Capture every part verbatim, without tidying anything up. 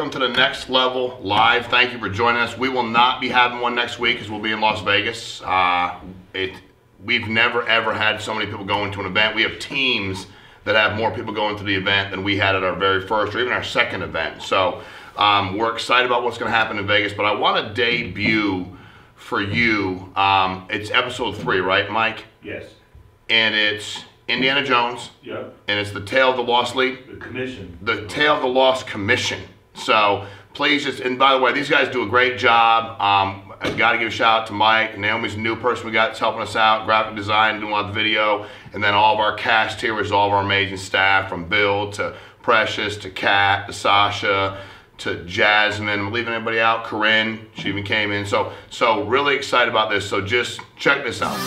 welcome to the Next Level Live. Thank you for joining us. We will not be having one next week because we'll be in Las Vegas. Uh, it, we've never ever had so many people going to an event. We have teams that have more people going to the event than we had at our very first or even our second event. So um, we're excited about what's going to happen in Vegas. But I want to debut for you. Um, it's episode three, right, Mike? Yes. And it's Indiana Jones. Yep. And it's the Tale of the Lost Lead. The Commission. The Tale of the Lost Commission. So please just, and by the way, these guys do a great job. Um, I got to give a shout out to Mike. Naomi's a new person we got that's helping us out, graphic design, doing a lot of video. And then all of our cast here is all of our amazing staff, from Bill to Precious to Kat to Sasha to Jasmine. I'm leaving anybody out. Corinne, she even came in. So, so really excited about this. So just check this out.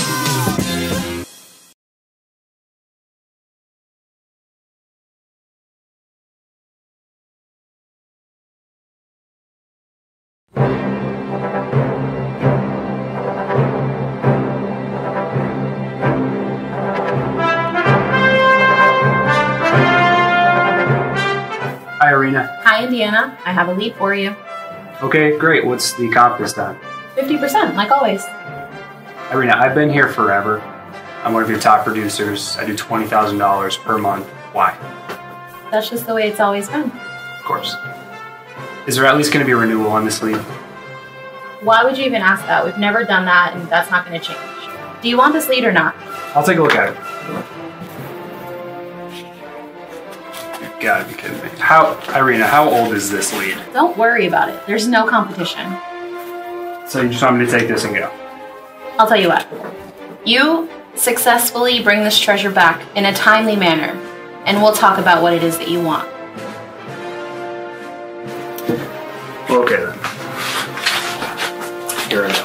Hi, Irina. Hi, Indiana. I have a lead for you. Okay, great. What's the comp this time? fifty percent, like always. Irina, I've been here forever. I'm one of your top producers. I do twenty thousand dollars per month. Why? That's just the way it's always been. Of course. Is there at least going to be a renewal on this lead? Why would you even ask that? We've never done that, and that's not going to change. Do you want this lead or not? I'll take a look at it. You've got to be kidding me. How, Irina, how old is this lead? Don't worry about it. There's no competition. So you just want me to take this and go? I'll tell you what. You successfily bring this treasure back in a timely manner, and we'll talk about what it is that you want. Well, okay then. Here I go.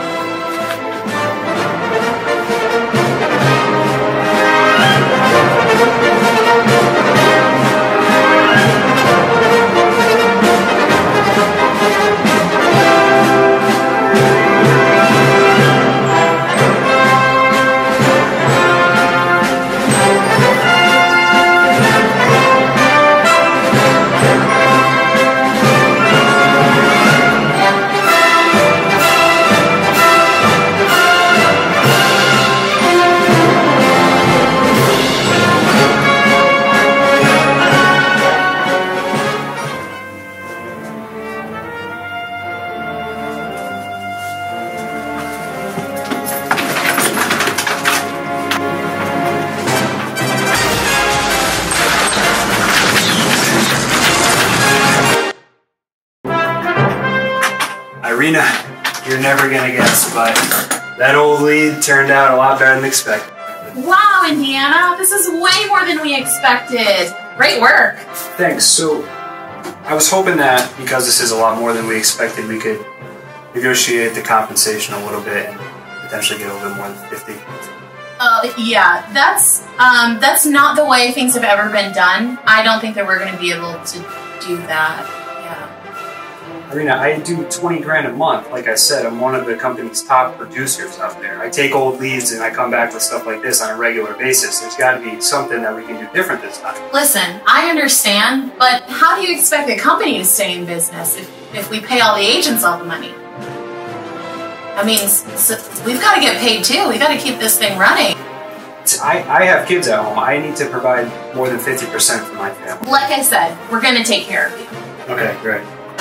Irina, you're never gonna guess, but that old lead turned out a lot better than expected. Wow, Indiana, this is way more than we expected. Great work. Thanks. So, I was hoping that because this is a lot more than we expected, we could negotiate the compensation a little bit and potentially get a little bit more than fifty. Uh, yeah, that's um, that's not the way things have ever been done. I don't think that we're going to be able to do that. Yeah. Irina, I do twenty grand a month. Like I said, I'm one of the company's top producers out there. I take old leads and I come back with stuff like this on a regular basis. There's got to be something that we can do different this time. Listen, I understand, but how do you expect a company to stay in business if, if we pay all the agents all the money? I mean, so we've got to get paid too. We've got to keep this thing running. I, I have kids at home. I need to provide more than fifty percent for my family. Like I said, we're going to take care of you. Okay, great.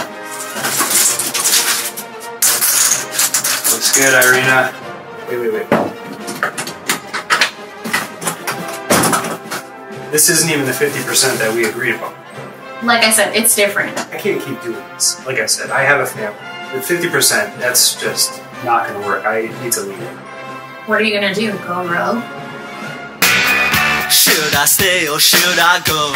Looks good, Irina. Wait, wait, wait. This isn't even the fifty percent that we agreed upon. Like I said, it's different. I can't keep doing this. Like I said, I have a family. With fifty percent, that's just not going to work. I need to leave. What are you going to do, go rogue? Should I stay or should I go?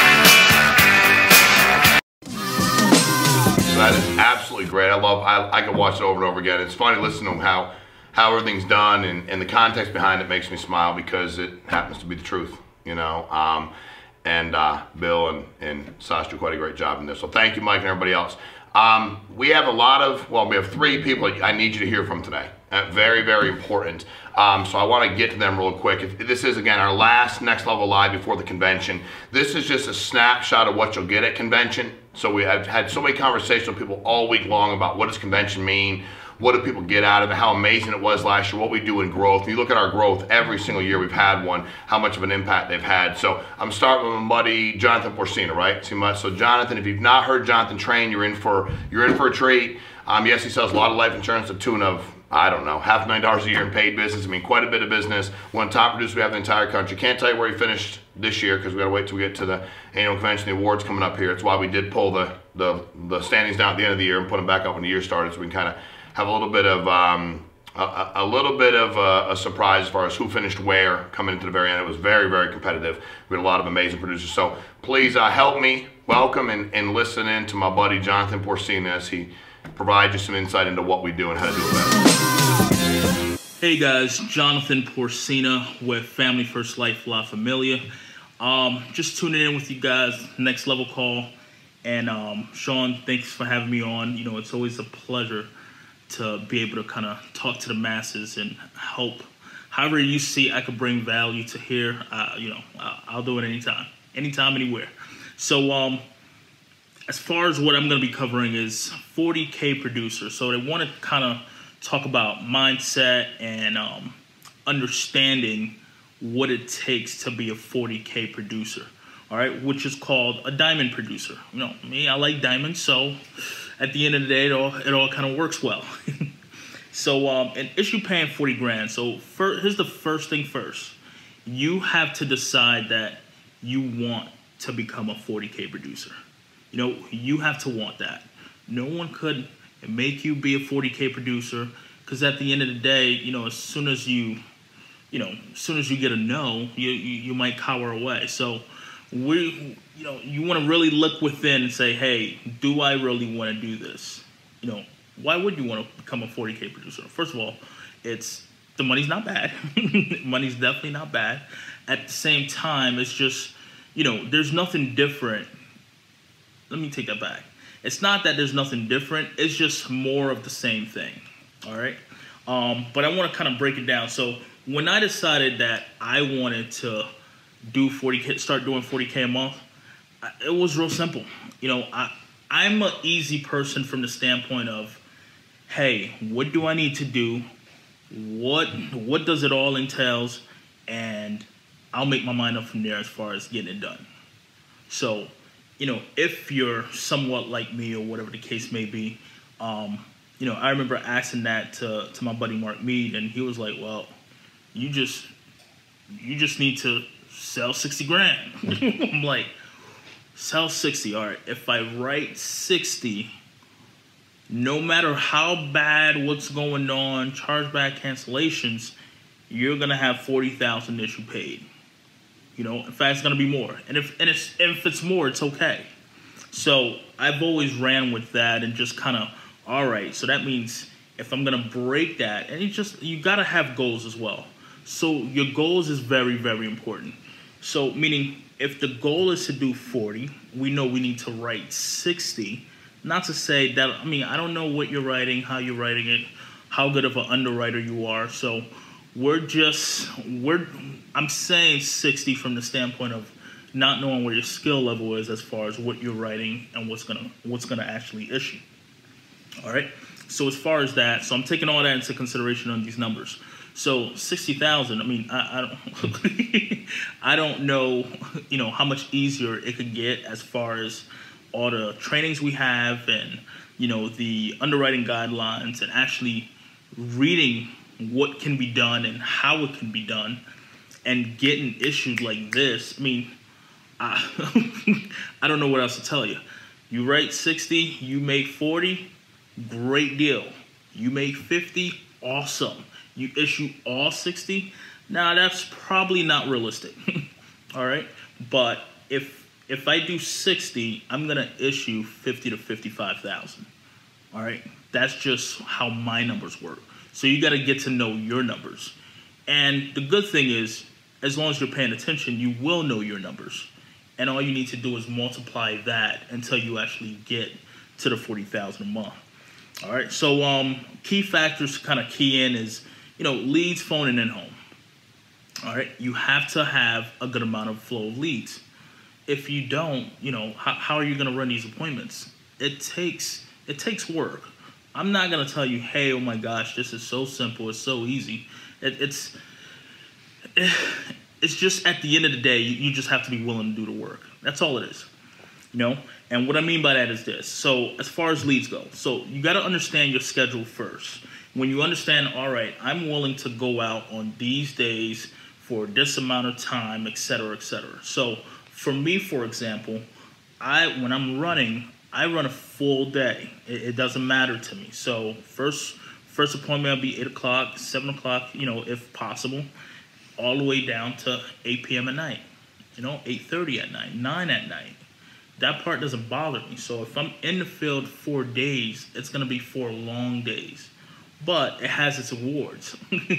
So that is absolutely great. I love, I, I can watch it over and over again. It's funny listening to how, how everything's done, and, and the context behind it makes me smile because it happens to be the truth, you know. Um, and uh, Bill and, and Sasha do quite a great job in this. So thank you, Mike, and everybody else. Um, we have a lot of, well, we have three people I need you to hear from today. Uh, very, very important. Um, so I want to get to them real quick. If, this is, again, our last Next Level Live before the convention. This is just a snapshot of what you'll get at convention. So we have had so many conversations with people all week long about what does convention mean, what do people get out of it, how amazing it was last year, what we do in growth. And you look at our growth every single year we've had one, how much of an impact they've had. So I'm starting with my buddy Jonathan Porcena, right? See much. So Jonathan, if you've not heard Jonathan train, you're in for you're in for a treat. Um, yes, he sells a lot of life insurance to the tune of, I don't know, half a million dollars a year in paid business. I mean, quite a bit of business. One of the top producers we have in the entire country. Can't tell you where he finished this year because we got to wait till we get to the annual convention. The awards coming up here. It's why we did pull the, the, the standings down at the end of the year and put them back up when the year started, so we can kind of have a little bit of um, a, a little bit of a, a surprise as far as who finished where coming into the very end. It was very, very competitive. We had a lot of amazing producers. So please uh, help me welcome and, and listen in to my buddy Jonathan Porcena as he provides you some insight into what we do and how to do it better. Hey guys, Jonathan Porcena with Family First Life La Familia. Um, just tuning in with you guys, next level call. And um, Shawn, thanks for having me on. You know, it's always a pleasure to be able to kind of talk to the masses and help. However you see I could bring value to here, uh, you know, I'll do it anytime, anytime, anywhere. So um, as far as what I'm going to be covering is forty K producer. So I want to kind of talk about mindset and um, understanding what it takes to be a forty K producer. All right, which is called a diamond producer. You know, me, I like diamonds, so at the end of the day, it all it all kind of works well. So, um, an issue paying forty grand. So, for, here's the first thing first. You have to decide that you want to become a forty K producer. You know, you have to want that. No one could make you be a forty K producer, because at the end of the day, you know, as soon as you, you know, as soon as you get a no, you you, you might cower away. So, we, you know, you want to really look within and say, hey, do I really want to do this? You know, why would you want to become a forty K producer? First of all, it's the money's not bad. Money's definitely not bad. At the same time, it's just, you know, there's nothing different. Let me take that back. It's not that there's nothing different. It's just more of the same thing. All right. Um, but I want to kind of break it down. So when I decided that I wanted to do forty K, start doing forty K a month, it was real simple. You know, I, I'm an easy person from the standpoint of, hey, what do I need to do? What, what does it all entails? And I'll make my mind up from there as far as getting it done. So, you know, if you're somewhat like me or whatever the case may be, um, you know, I remember asking that to, to my buddy Mark Mead, and he was like, well, you just, you just need to sell sixty grand. I'm like, sell sixty. All right, if I write sixty, no matter how bad what's going on, chargeback cancellations, you're going to have forty thousand that you paid. You know, in fact, it's going to be more. And if and it's, if it's more, it's okay. So I've always ran with that and just kind of, all right, so that means if I'm going to break that, and you just, you got to have goals as well. So your goals is very, very important. So meaning if the goal is to do forty, we know we need to write sixty. Not to say that, I mean, I don't know what you're writing, how you're writing it, how good of an underwriter you are. So we're just, we're, I'm saying sixty from the standpoint of not knowing where your skill level is as far as what you're writing and what's gonna, what's gonna actually issue. All right. So as far as that, so I'm taking all that into consideration on these numbers. So sixty thousand, I mean, I, I don't, I don't know, you know, how much easier it could get as far as all the trainings we have and, you know, the underwriting guidelines and actually reading what can be done and how it can be done and getting issued like this. I mean, I, I don't know what else to tell you. You write sixty, you make forty, great deal. You make fifty, awesome. You issue all sixty, now that's probably not realistic. All right, but if if I do sixty, I'm gonna issue fifty to fifty-five thousand. All right, that's just how my numbers work. So you got to get to know your numbers, and the good thing is, as long as you're paying attention, you will know your numbers, and all you need to do is multiply that until you actually get to the forty thousand a month. All right, so um, key factors to kind of key in is, you know, leads, phone, and in-home. All right, you have to have a good amount of flow of leads. if you don't, you know, how, how are you going to run these appointments? It takes it takes work. I'm not going to tell you, hey, oh my gosh, this is so simple, it's so easy. It, it's it's just at the end of the day, you, you just have to be willing to do the work. That's all it is, you know. And what I mean by that is this. So as far as leads go, so you got to understand your schedule first. When you understand, all right, I'm willing to go out on these days for this amount of time, et cetera, et cetera. So for me, for example, I when I'm running, I run a full day. It, it doesn't matter to me. So first first appointment will be eight o'clock, seven o'clock, you know, if possible, all the way down to eight p m at night, you know, eight thirty at night, nine at night. That part doesn't bother me. So if I'm in the field four days, it's going to be four long days. But it has its awards.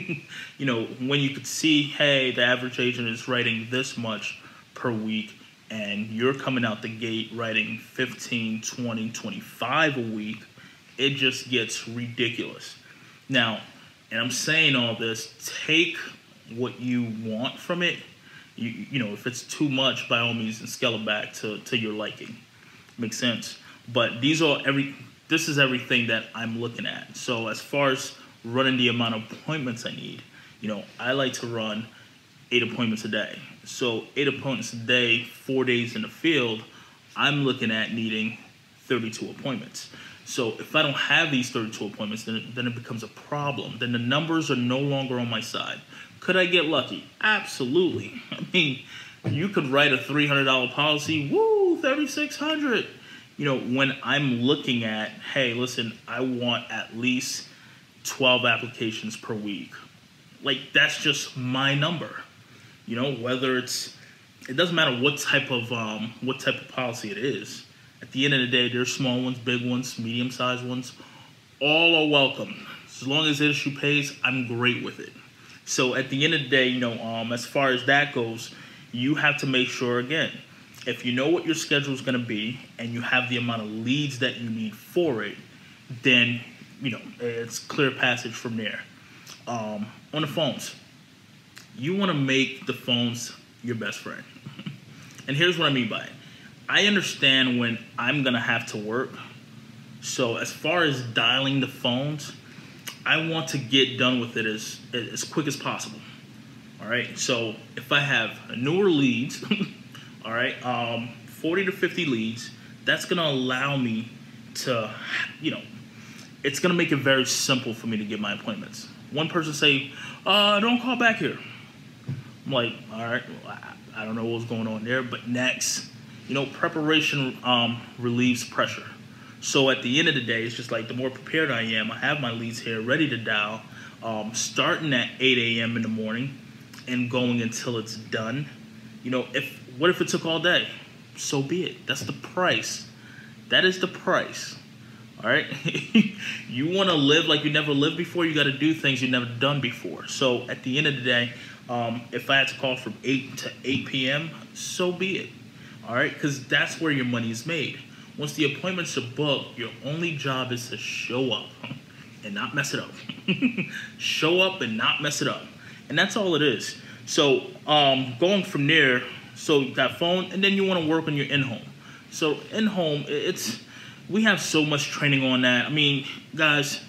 You know, when you could see, hey, the average agent is writing this much per week, and you're coming out the gate writing fifteen, twenty, twenty-five a week, it just gets ridiculous. Now, and I'm saying all this, take what you want from it. You, you know, if it's too much, by all means, and scale it back to, to your liking. Makes sense. But these are every, this is everything that I'm looking at. So as far as running the amount of appointments I need, you know, I like to run eight appointments a day. So eight appointments a day, four days in the field, I'm looking at needing thirty-two appointments. So if I don't have these thirty-two appointments, then it, then it becomes a problem. Then the numbers are no longer on my side. Could I get lucky? Absolutely. I mean, you could write a three hundred dollar policy, woo, thirty-six hundred. You know, when I'm looking at, hey, listen, I want at least twelve applications per week. Like, that's just my number. You know, whether it's, it doesn't matter what type of, um, what type of policy it is. At the end of the day, there's small ones, big ones, medium-sized ones. All are welcome. As long as the issue pays, I'm great with it. So at the end of the day, you know, um, as far as that goes, you have to make sure, again, if you know what your schedule is going to be and you have the amount of leads that you need for it, then, you know, it's clear passage from there. Um, on the phones, you want to make the phones your best friend. And here's what I mean by it. I understand when I'm going to have to work. So as far as dialing the phones, I want to get done with it as, as quick as possible. All right. So if I have newer leads, all right, um, forty to fifty leads, that's going to allow me to, you know, it's going to make it very simple for me to get my appointments. One person say, uh, don't call back here. I'm like, all right, well, I, I don't know what's going on there, but next, you know, preparation um, relieves pressure. So at the end of the day, it's just like the more prepared I am, I have my leads here ready to dial, um, starting at eight a m in the morning and going until it's done. You know, if what if it took all day? So be it. That's the price. That is the price. All right? You want to live like you never lived before, you got to do things you've never done before. So at the end of the day, um, if I had to call from eight to eight p m, so be it. All right? Because that's where your money is made. Once the appointments are booked, your only job is to show up and not mess it up. Show up and not mess it up. And that's all it is. So um, going from there, so that phone, and then you want to work on your in-home. So in-home, it's, we have so much training on that. I mean, guys,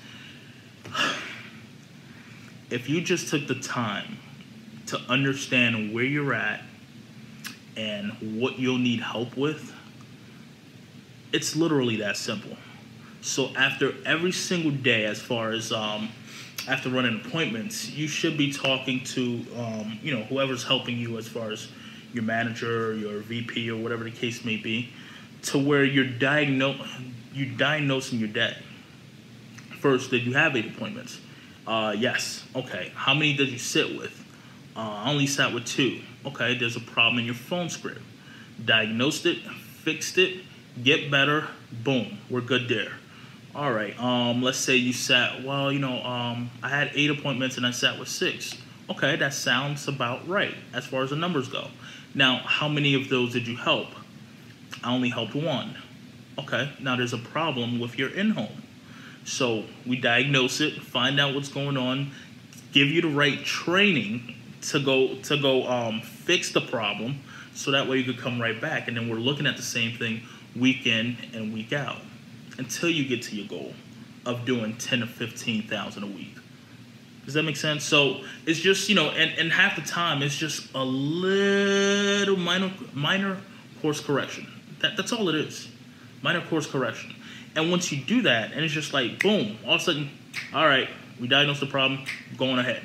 if you just took the time to understand where you're at and what you'll need help with, it's literally that simple. So after every single day, as far as um, after running appointments, you should be talking to um, you know, whoever's helping you, as far as your manager, your V P, or whatever the case may be, to where you're diagnose you're diagnosing your day. First, did you have eight appointments? Uh, yes. Okay. How many did you sit with? Uh, I only sat with two. Okay. There's a problem in your phone script. Diagnosed it, fixed it. Get better, boom, we're good there. All right, um, let's say you sat, well, you know, um, I had eight appointments and I sat with six. Okay, that sounds about right as far as the numbers go. Now, how many of those did you help? I only helped one. Okay, now there's a problem with your in-home. So we diagnose it, find out what's going on, give you the right training to go to go um, fix the problem, So that way you could come right back. And then we're looking at the same thing week in and week out until you get to your goal of doing ten to fifteen thousand a week. Does that make sense? So it's just, you know, and, and half the time it's just a little minor minor course correction. That that's all it is. Minor course correction. And once you do that, and it's just like, boom, all of a sudden, all right, we diagnosed the problem, going ahead.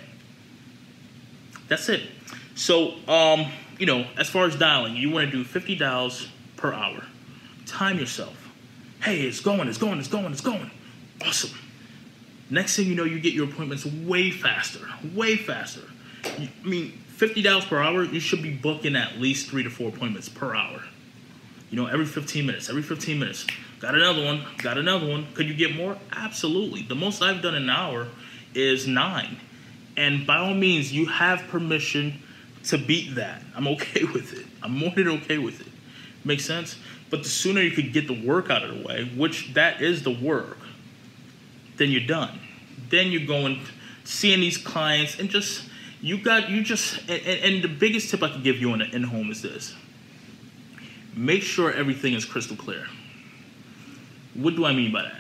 That's it. So, um, you know, as far as dialing, you want to do fifty dials per hour. Time yourself. Hey, it's going, it's going, it's going, it's going. Awesome. Next thing you know, you get your appointments way faster, way faster. You, I mean, fifty dials per hour, you should be booking at least three to four appointments per hour. You know, every fifteen minutes, every fifteen minutes. Got another one, got another one. Could you get more? Absolutely. The most I've done in an hour is nine. And by all means, you have permission to beat that. I'm okay with it. I'm more than okay with it. Makes sense? But the sooner you could get the work out of the way, which that is the work, then you're done. Then you're going, seeing these clients, and just, you got, you just, and, and the biggest tip I can give you on the in-home is this. Make sure everything is crystal clear. What do I mean by that?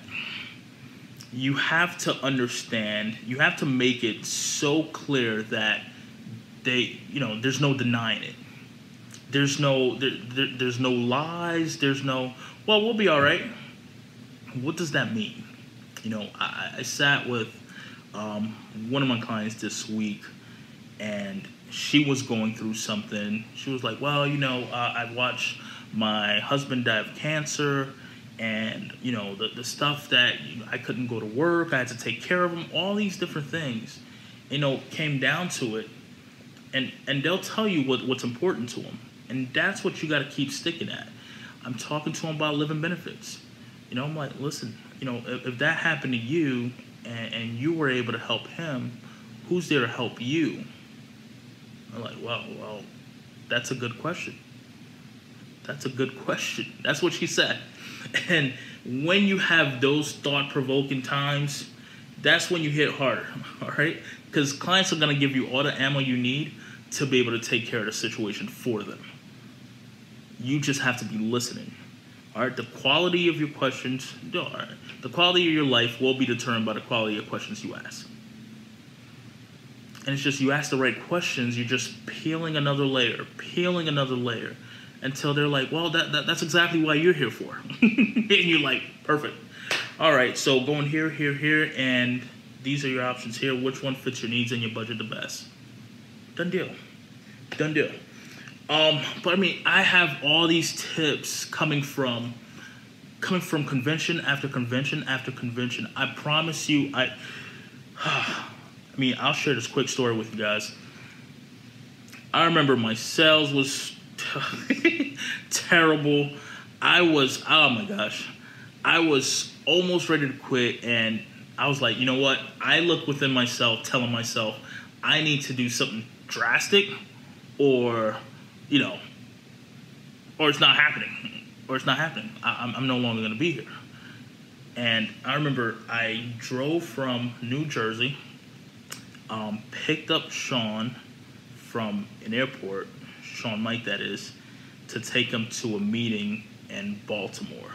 You have to understand, you have to make it so clear that they, you know, there's no denying it. There's no, there, there, there's no lies. There's no, well, we'll be all right. What does that mean? You know, I, I sat with um, one of my clients this week, and she was going through something. She was like, well, you know, uh, I watched my husband die of cancer, and, you know, the, the stuff that, you know, I couldn't go to work, I had to take care of him, all these different things, you know, came down to it. And, and they'll tell you what, what's important to them. And that's what you got to keep sticking at. I'm talking to them about living benefits. You know, I'm like, listen, you know, if, if that happened to you and, and you were able to help him, who's there to help you? I'm like, well, well, that's a good question. That's a good question. That's what she said. And when you have those thought-provoking times, that's when you hit harder, all right? Because clients are going to give you all the ammo you need to be able to take care of the situation for them. You just have to be listening. All right, the quality of your questions, all right, the quality of your life will be determined by the quality of questions you ask. And it's just, you ask the right questions, you're just peeling another layer, peeling another layer, until they're like, well, that, that that's exactly why you're here for. And you're like, perfect. All right, so going here, here, here, and these are your options here. Which one fits your needs and your budget the best? Done deal. Done deal. Um, but I mean, I have all these tips coming from coming from convention after convention after convention. I promise you, I I mean, I'll share this quick story with you guys. I remember my sales was terrible. I was, oh my gosh, I was almost ready to quit, and I was like, you know what? I look within myself, telling myself, I need to do something drastic, or, you know, or it's not happening, or it's not happening. I, I'm, I'm no longer going to be here. And I remember I drove from New Jersey, um, picked up Shawn from an airport, Shawn Meaike that is, to take him to a meeting in Baltimore.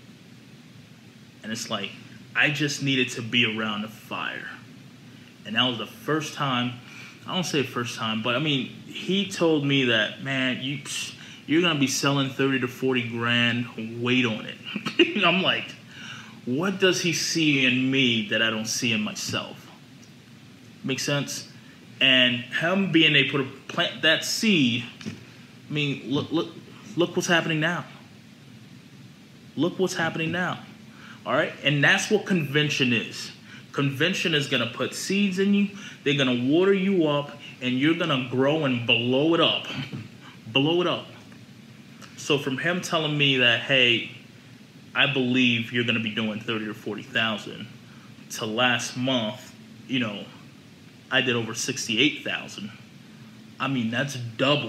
And it's like, I just needed to be around the fire. And that was the first time, I don't say first time, but I mean, he told me that, man, you, you're going to be selling thirty to forty grand, wait on it. I'm like, what does he see in me that I don't see in myself? Make sense? And him being able to plant that seed, I mean, look, look, look what's happening now. Look what's happening now. All right? And that's what convention is. Convention is going to put seeds in you. They're going to water you up, and you're going to grow and blow it up. Blow it up. So from him telling me that, hey, I believe you're going to be doing thirty or forty thousand, to last month, you know, I did over sixty-eight thousand. I mean, that's double.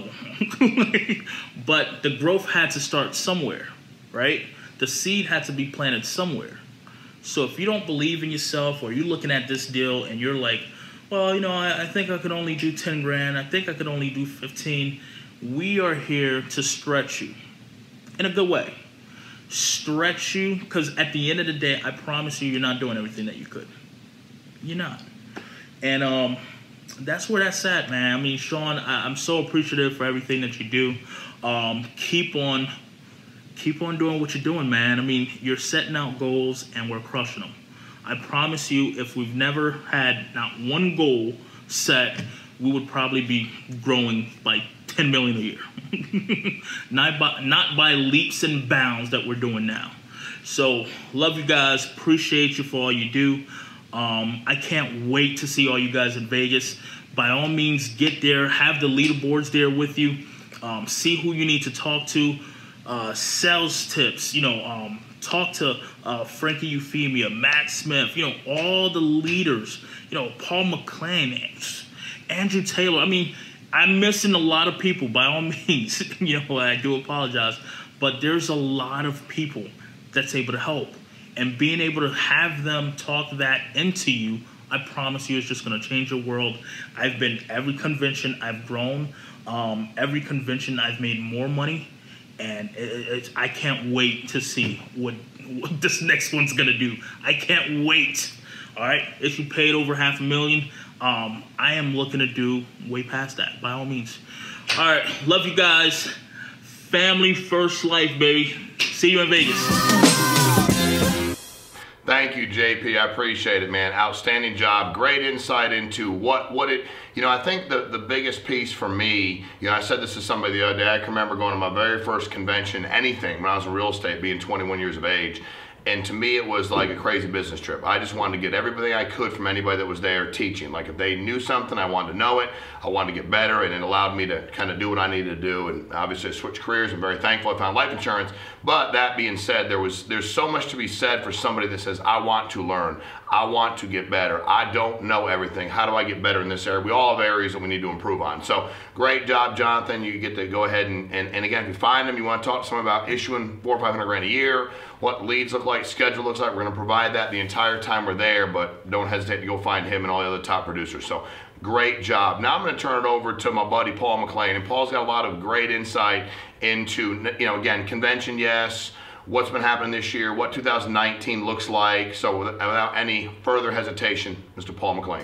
But the growth had to start somewhere, right? The seed had to be planted somewhere. So if you don't believe in yourself, or you're looking at this deal and you're like, well, you know, I, I think I could only do ten grand. I think I could only do fifteen. We are here to stretch you in a good way. Stretch you, because at the end of the day, I promise you, you're not doing everything that you could. You're not. And um, that's where that's at, man. I mean, Shawn, I, I'm so appreciative for everything that you do. Um, keep on, keep on doing what you're doing, man. I mean, you're setting out goals, and we're crushing them. I promise you, if we've never had not one goal set, we would probably be growing by ten million a year. not by not by leaps and bounds that we're doing now. So love you guys, appreciate you for all you do. um, I can't wait to see all you guys in Vegas. By all means, get there, have the leaderboards there with you, um, see who you need to talk to, uh, sales tips, you know, um, talk to uh, Frankie Euphemia, Matt Smith, you know, all the leaders, you know, Paul McClain, Andrew Taylor. I mean, I'm missing a lot of people, by all means. You know, I do apologize. But there's a lot of people that's able to help. And being able to have them talk that into you, I promise you, it's just going to change your world. I've been every convention, I've grown. Um, every convention, I've made more money. And it, it, I can't wait to see what, what this next one's going to do. I can't wait. All right? If you paid over half a million, Um, I am looking to do way past that, by all means. All right, love you guys. Family first life, baby. See you in Vegas. Thank you, J P. I appreciate it, man. Outstanding job. Great insight into what, what it, you know, I think the, the biggest piece for me, you know, I said this to somebody the other day. I can remember going to my very first convention, anything, when I was in real estate, being twenty-one years of age. And to me, it was like a crazy business trip. I just wanted to get everything I could from anybody that was there teaching. Like if they knew something, I wanted to know it. I wanted to get better, and it allowed me to kind of do what I needed to do. And obviously I switched careers. I'm very thankful I found life insurance. But that being said, there was there's so much to be said for somebody that says, I want to learn. I want to get better. I don't know everything. How do I get better in this area? We all have areas that we need to improve on. So great job, Jonathan. You get to go ahead and, and, and again, if you find them, you want to talk to someone about issuing four or five hundred grand a year, what leads look like, schedule looks like. We're going to provide that the entire time we're there, but don't hesitate to go find him and all the other top producers. So great job. Now I'm going to turn it over to my buddy Paul McClain, and Paul's got a lot of great insight into, you know, again, convention, yes, what's been happening this year, what two thousand nineteen looks like. So without any further hesitation, Mister Paul McClain.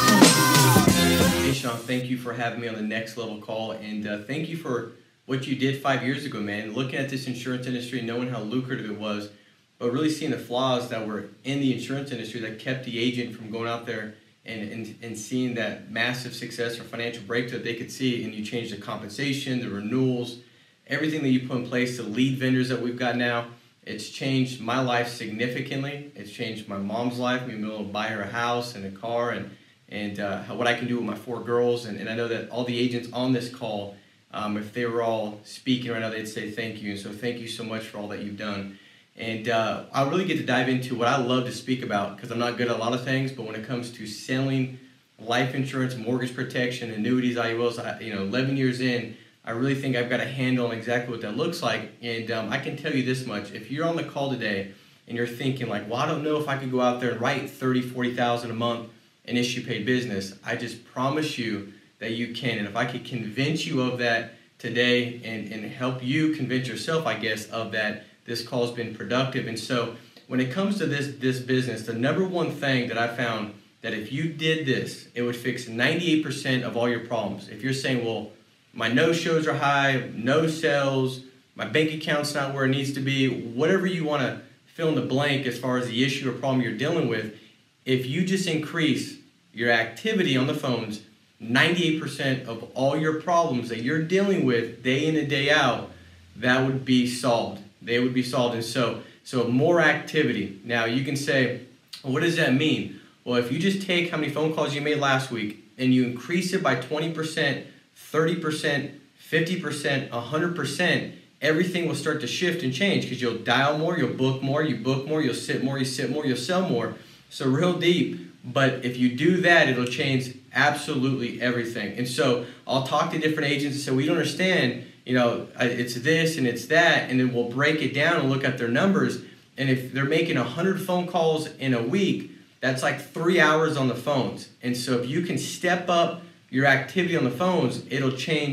Hey Shawn, thank you for having me on the Next Level Call, and uh, thank you for what you did five years ago, man. Looking at this insurance industry, knowing how lucrative it was, but really seeing the flaws that were in the insurance industry that kept the agent from going out there and, and, and seeing that massive success or financial breakthrough that they could see. And you changed the compensation, the renewals, everything that you put in place, the lead vendors that we've got now. It's changed my life significantly. It's changed my mom's life, me being able to buy her a house and a car, and, and uh, what I can do with my four girls. And, and I know that all the agents on this call, um, if they were all speaking right now, they'd say thank you. And so thank you so much for all that you've done. And uh, I really get to dive into what I love to speak about, because I'm not good at a lot of things, but when it comes to selling life insurance, mortgage protection, annuities, I U Ls, I, you know, eleven years in, I really think I've got a handle on exactly what that looks like. And um, I can tell you this much: if you're on the call today and you're thinking like, well, I don't know if I could go out there and write thirty, forty thousand a month and issue paid business, I just promise you that you can. And if I could convince you of that today, and, and help you convince yourself, I guess, of that, this call's been productive. And so when it comes to this, this business, the number one thing that I found, that if you did this, it would fix ninety-eight percent of all your problems. If you're saying, well, my no-shows are high, no sales, my bank account's not where it needs to be, whatever you want to fill in the blank as far as the issue or problem you're dealing with, if you just increase your activity on the phones, ninety-eight percent of all your problems that you're dealing with day in and day out, that would be solved. They would be solved. And so, so more activity. Now you can say, well, what does that mean? Well, if you just take how many phone calls you made last week and you increase it by twenty percent, thirty percent, fifty percent, one hundred percent, everything will start to shift and change, because you'll dial more, you'll book more, you book more, you'll sit more, you sit more, you'll sell more. So real deep. But if you do that, it'll change absolutely everything. And so I'll talk to different agents and say, we don't understand, you know, it's this and it's that, and then we'll break it down and look at their numbers. And if they're making one hundred phone calls in a week, that's like three hours on the phones. And so if you can step up your activity on the phones, it'll change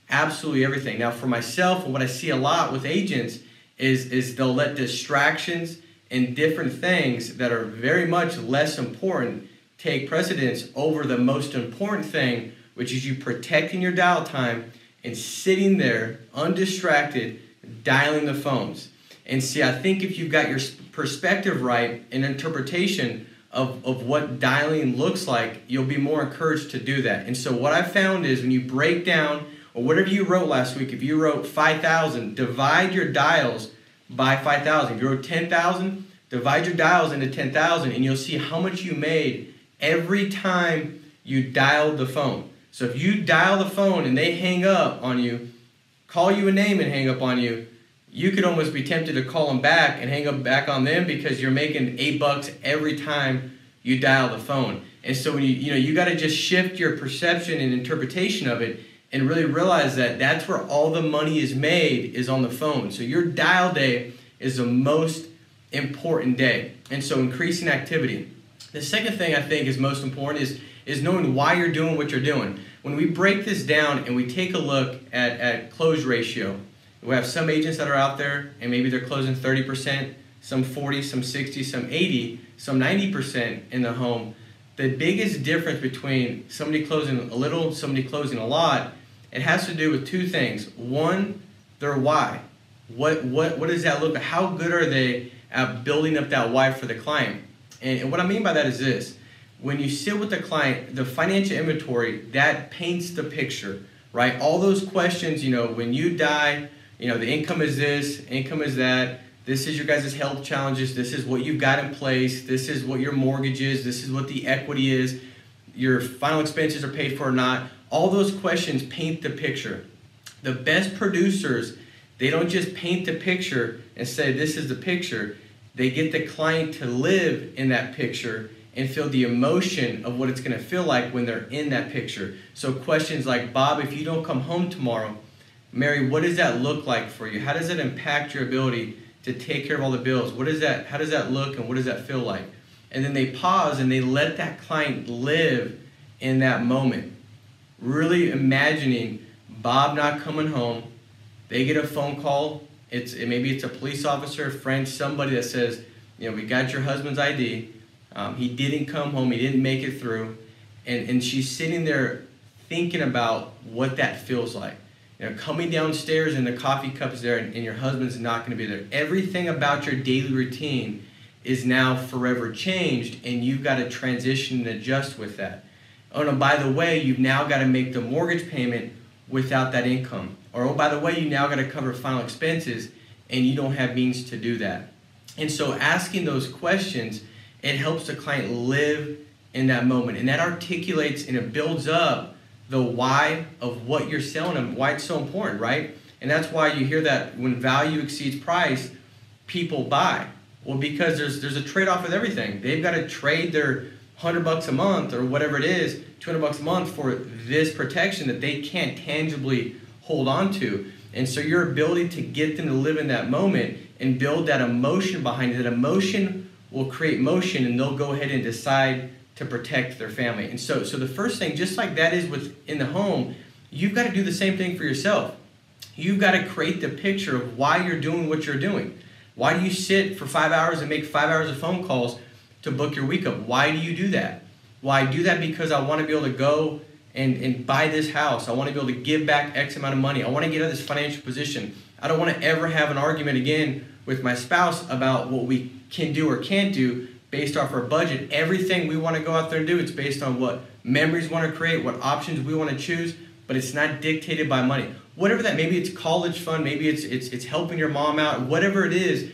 absolutely everything. Now for myself, and what I see a lot with agents is, is they'll let distractions and different things that are very much less important take precedence over the most important thing, which is you protecting your dial time and sitting there undistracted, dialing the phones. And see, I think if you've got your perspective right and interpretation of, of what dialing looks like, you'll be more encouraged to do that. And so what I found is when you break down, or whatever you wrote last week, if you wrote five thousand, divide your dials by five thousand. If you wrote ten thousand, divide your dials into ten thousand, and you'll see how much you made every time you dialed the phone. So if you dial the phone and they hang up on you, call you a name and hang up on you, you could almost be tempted to call them back and hang up back on them because you're making eight bucks every time you dial the phone. And so when you, you know, you got to just shift your perception and interpretation of it and really realize that that's where all the money is made, is on the phone. So your dial day is the most important day. And so increasing activity. The second thing I think is most important is, is knowing why you're doing what you're doing. When we break this down and we take a look at, at close ratio, we have some agents that are out there and maybe they're closing thirty percent, some forty, some sixty, some eighty, some ninety percent in the home. The biggest difference between somebody closing a little, somebody closing a lot, it has to do with two things. One, their why. What, what, what does that look like? How good are they at building up that why for the client? And, and what I mean by that is this. When you sit with the client, the financial inventory, that paints the picture, right? All those questions, you know, when you die, you know, the income is this, income is that, this is your guys' health challenges, this is what you've got in place, this is what your mortgage is, this is what the equity is, your final expenses are paid for or not. All those questions paint the picture. The best producers, they don't just paint the picture and say this is the picture. They get the client to live in that picture and feel the emotion of what it's going to feel like when they're in that picture. So questions like, Bob, if you don't come home tomorrow, Mary, what does that look like for you? How does it impact your ability to take care of all the bills? What is that? How does that look and what does that feel like? And then they pause and they let that client live in that moment. Really imagining Bob not coming home. They get a phone call. It's maybe it's a police officer, a friend, somebody that says, you know, we got your husband's I D. Um, he didn't come home. He didn't make it through. And, and she's sitting there thinking about what that feels like. You know, coming downstairs and the coffee cup is there and, and your husband's not going to be there. Everything about your daily routine is now forever changed, and you've got to transition and adjust with that. Oh, no, by the way, you've now got to make the mortgage payment without that income. Or, oh, by the way, you now got to cover final expenses, and you don't have means to do that. And so asking those questions, it helps the client live in that moment. And that articulates and it builds up the why of what you're selling them, why it's so important, right? And that's why you hear that when value exceeds price, people buy. Well, because there's there's a trade-off with everything. They've got to trade their hundred bucks a month or whatever it is, two hundred bucks a month for this protection that they can't tangibly hold on to. And so your ability to get them to live in that moment and build that emotion behind it, that emotion will create motion, and they'll go ahead and decide to protect their family. And so, so the first thing, just like that is within the home, you've got to do the same thing for yourself. You've got to create the picture of why you're doing what you're doing. Why do you sit for five hours and make five hours of phone calls to book your week up? Why do you do that? Well, I do that because I want to be able to go and, and buy this house. I want to be able to give back X amount of money. I want to get out of this financial position. I don't want to ever have an argument again with my spouse about what we can do or can't do based off our budget. Everything we want to go out there and do, it's based on what memories we want to create, what options we want to choose, but it's not dictated by money. Whatever that, maybe it's college fund, maybe it's it's it's helping your mom out, whatever it is,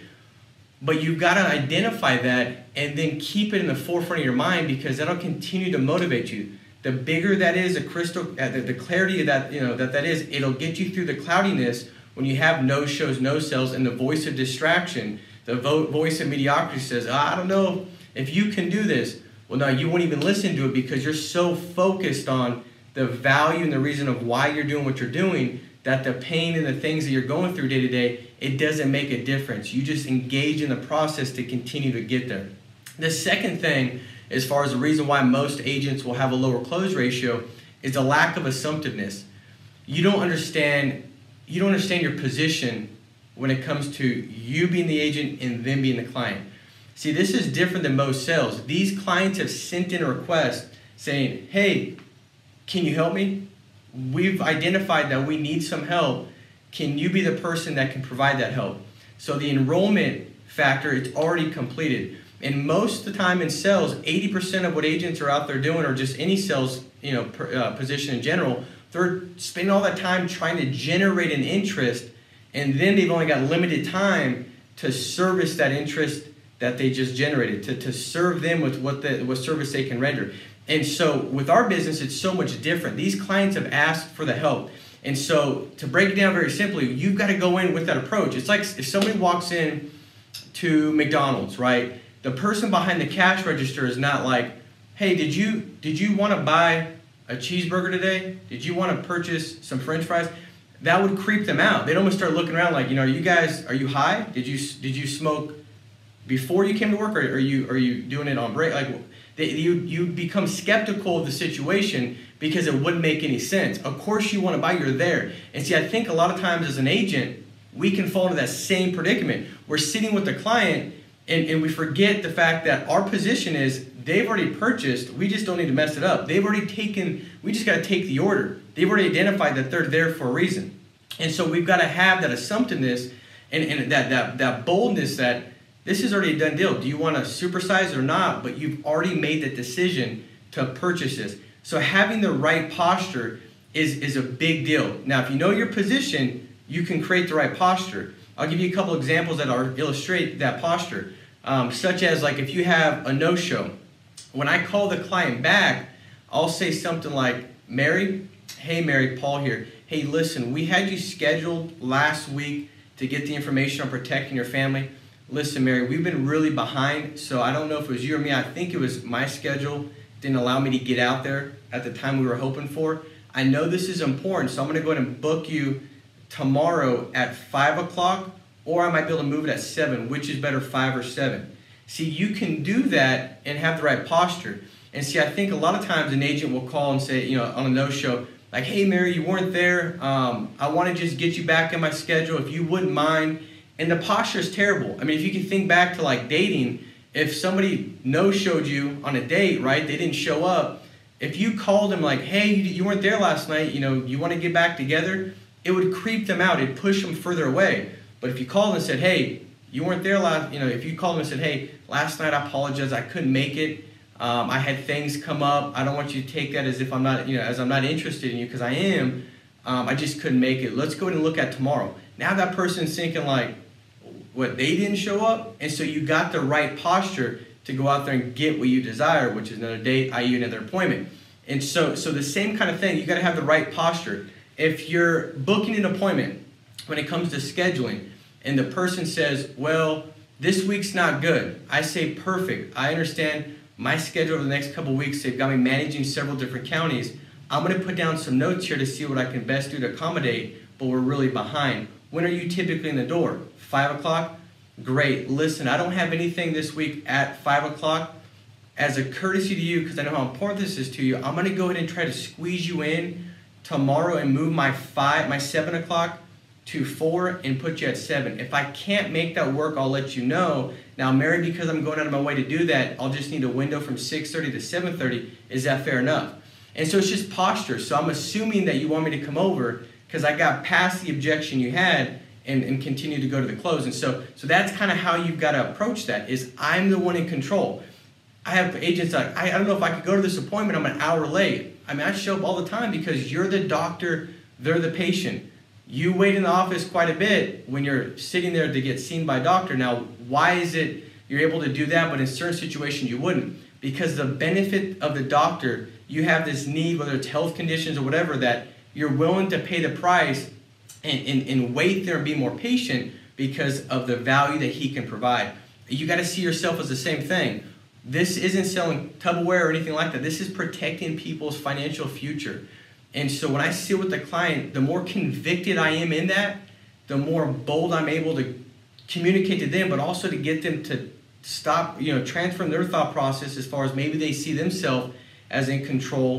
but you've got to identify that and then keep it in the forefront of your mind, because that'll continue to motivate you. The bigger that is, the crystal, uh, the, the clarity of that, you know, that that is, it'll get you through the cloudiness when you have no shows, no sales, and the voice of distraction. The vo voice of mediocrity says, oh, I don't know if you can do this. Well, no, you won't even listen to it because you're so focused on the value and the reason of why you're doing what you're doing that the pain and the things that you're going through day to day, it doesn't make a difference. You just engage in the process to continue to get there. The second thing, as far as the reason why most agents will have a lower close ratio, is a lack of assumptiveness. you don't understand, you don't understand your position when it comes to you being the agent and them being the client. See, this is different than most sales. These clients have sent in a request saying, hey, can you help me? We've identified that we need some help. Can you be the person that can provide that help? So the enrollment factor, it's already completed. And most of the time in sales, eighty percent of what agents are out there doing, or just any sales you know, per, uh, position in general, they're spending all that time trying to generate an interest, and then they've only got limited time to service that interest that they just generated, to, to serve them with what, the, what service they can render. And so with our business, it's so much different. These clients have asked for the help. And so to break it down very simply, you've got to go in with that approach. It's like if somebody walks in to McDonald's, right? The person behind the cash register is not like, hey, did you, did you want to buy a cheeseburger today? Did you want to purchase some French fries? That would creep them out. They'd almost start looking around like, you know, are you guys, are you high? Did you, did you smoke before you came to work, or are you, are you doing it on break? Like, they, you, you become skeptical of the situation because it wouldn't make any sense. Of course you want to buy, you're there. And see, I think a lot of times as an agent, we can fall into that same predicament. We're sitting with the client and, and we forget the fact that our position is they've already purchased, we just don't need to mess it up. They've already taken, we just got to take the order. They've already identified that they're there for a reason. And so we've got to have that assumptiveness and, and that, that, that boldness that this is already a done deal. Do you want to supersize or not? But you've already made the decision to purchase this. So having the right posture is, is a big deal. Now, if you know your position, you can create the right posture. I'll give you a couple examples that are illustrate that posture, um, such as like if you have a no-show. When I call the client back, I'll say something like, Mary, hey Mary, Paul here. Hey, listen, we had you scheduled last week to get the information on protecting your family. Listen, Mary, we've been really behind, so I don't know if it was you or me. I think it was my schedule didn't allow me to get out there at the time we were hoping for. I know this is important, so I'm going to go ahead and book you tomorrow at five o'clock, or I might be able to move it at seven. Which is better, five or seven? See, you can do that and have the right posture. And see, I think a lot of times an agent will call and say, you know, on a no-show, like, hey, Mary, you weren't there. Um, I want to just get you back in my schedule if you wouldn't mind. And the posture is terrible. I mean, if you can think back to like dating, if somebody no-showed you on a date, right, they didn't show up, if you called them like, hey, you, you weren't there last night, you know, you want to get back together, it would creep them out. It'd push them further away. But if you called and said, hey, you weren't there last, you know, if you called them and said, hey, last night I apologize, I couldn't make it. Um, I had things come up. I don't want you to take that as if I'm not, you know, as I'm not interested in you, because I am. Um, I just couldn't make it. Let's go ahead and look at tomorrow. Now that person's thinking like, what, they didn't show up? And so you got the right posture to go out there and get what you desire, which is another date, that is another appointment. And so, so the same kind of thing, you got to have the right posture. If you're booking an appointment, when it comes to scheduling, and the person says, well, this week's not good, I say, perfect. I understand my schedule over the next couple weeks, they've got me managing several different counties. I'm going to put down some notes here to see what I can best do to accommodate, but we're really behind. When are you typically in the door? five o'clock? Great. Listen, I don't have anything this week at five o'clock. As a courtesy to you, because I know how important this is to you, I'm going to go ahead and try to squeeze you in tomorrow and move my five, my seven o'clock to four and put you at seven. If I can't make that work, I'll let you know. Now, Mary, because I'm going out of my way to do that, I'll just need a window from six thirty to seven thirty. Is that fair enough? And so it's just posture. So I'm assuming that you want me to come over because I got past the objection you had and, and continue to go to the close. And so, so that's kind of how you've got to approach that, is I'm the one in control. I have agents like, I, I don't know if I could go to this appointment, I'm an hour late. I mean, I show up all the time because you're the doctor, they're the patient. You wait in the office quite a bit when you're sitting there to get seen by a doctor. Now, why is it you're able to do that, but in certain situations you wouldn't? Because the benefit of the doctor, you have this need, whether it's health conditions or whatever, that you're willing to pay the price and, and, and wait there and be more patient because of the value that he can provide. You got to see yourself as the same thing. This isn't selling Tupperware or anything like that. This is protecting people's financial future. And so when I sit with the client, the more convicted I am in that, the more bold I'm able to communicate to them, but also to get them to stop, you know, transferring their thought process as far as maybe they see themselves as in control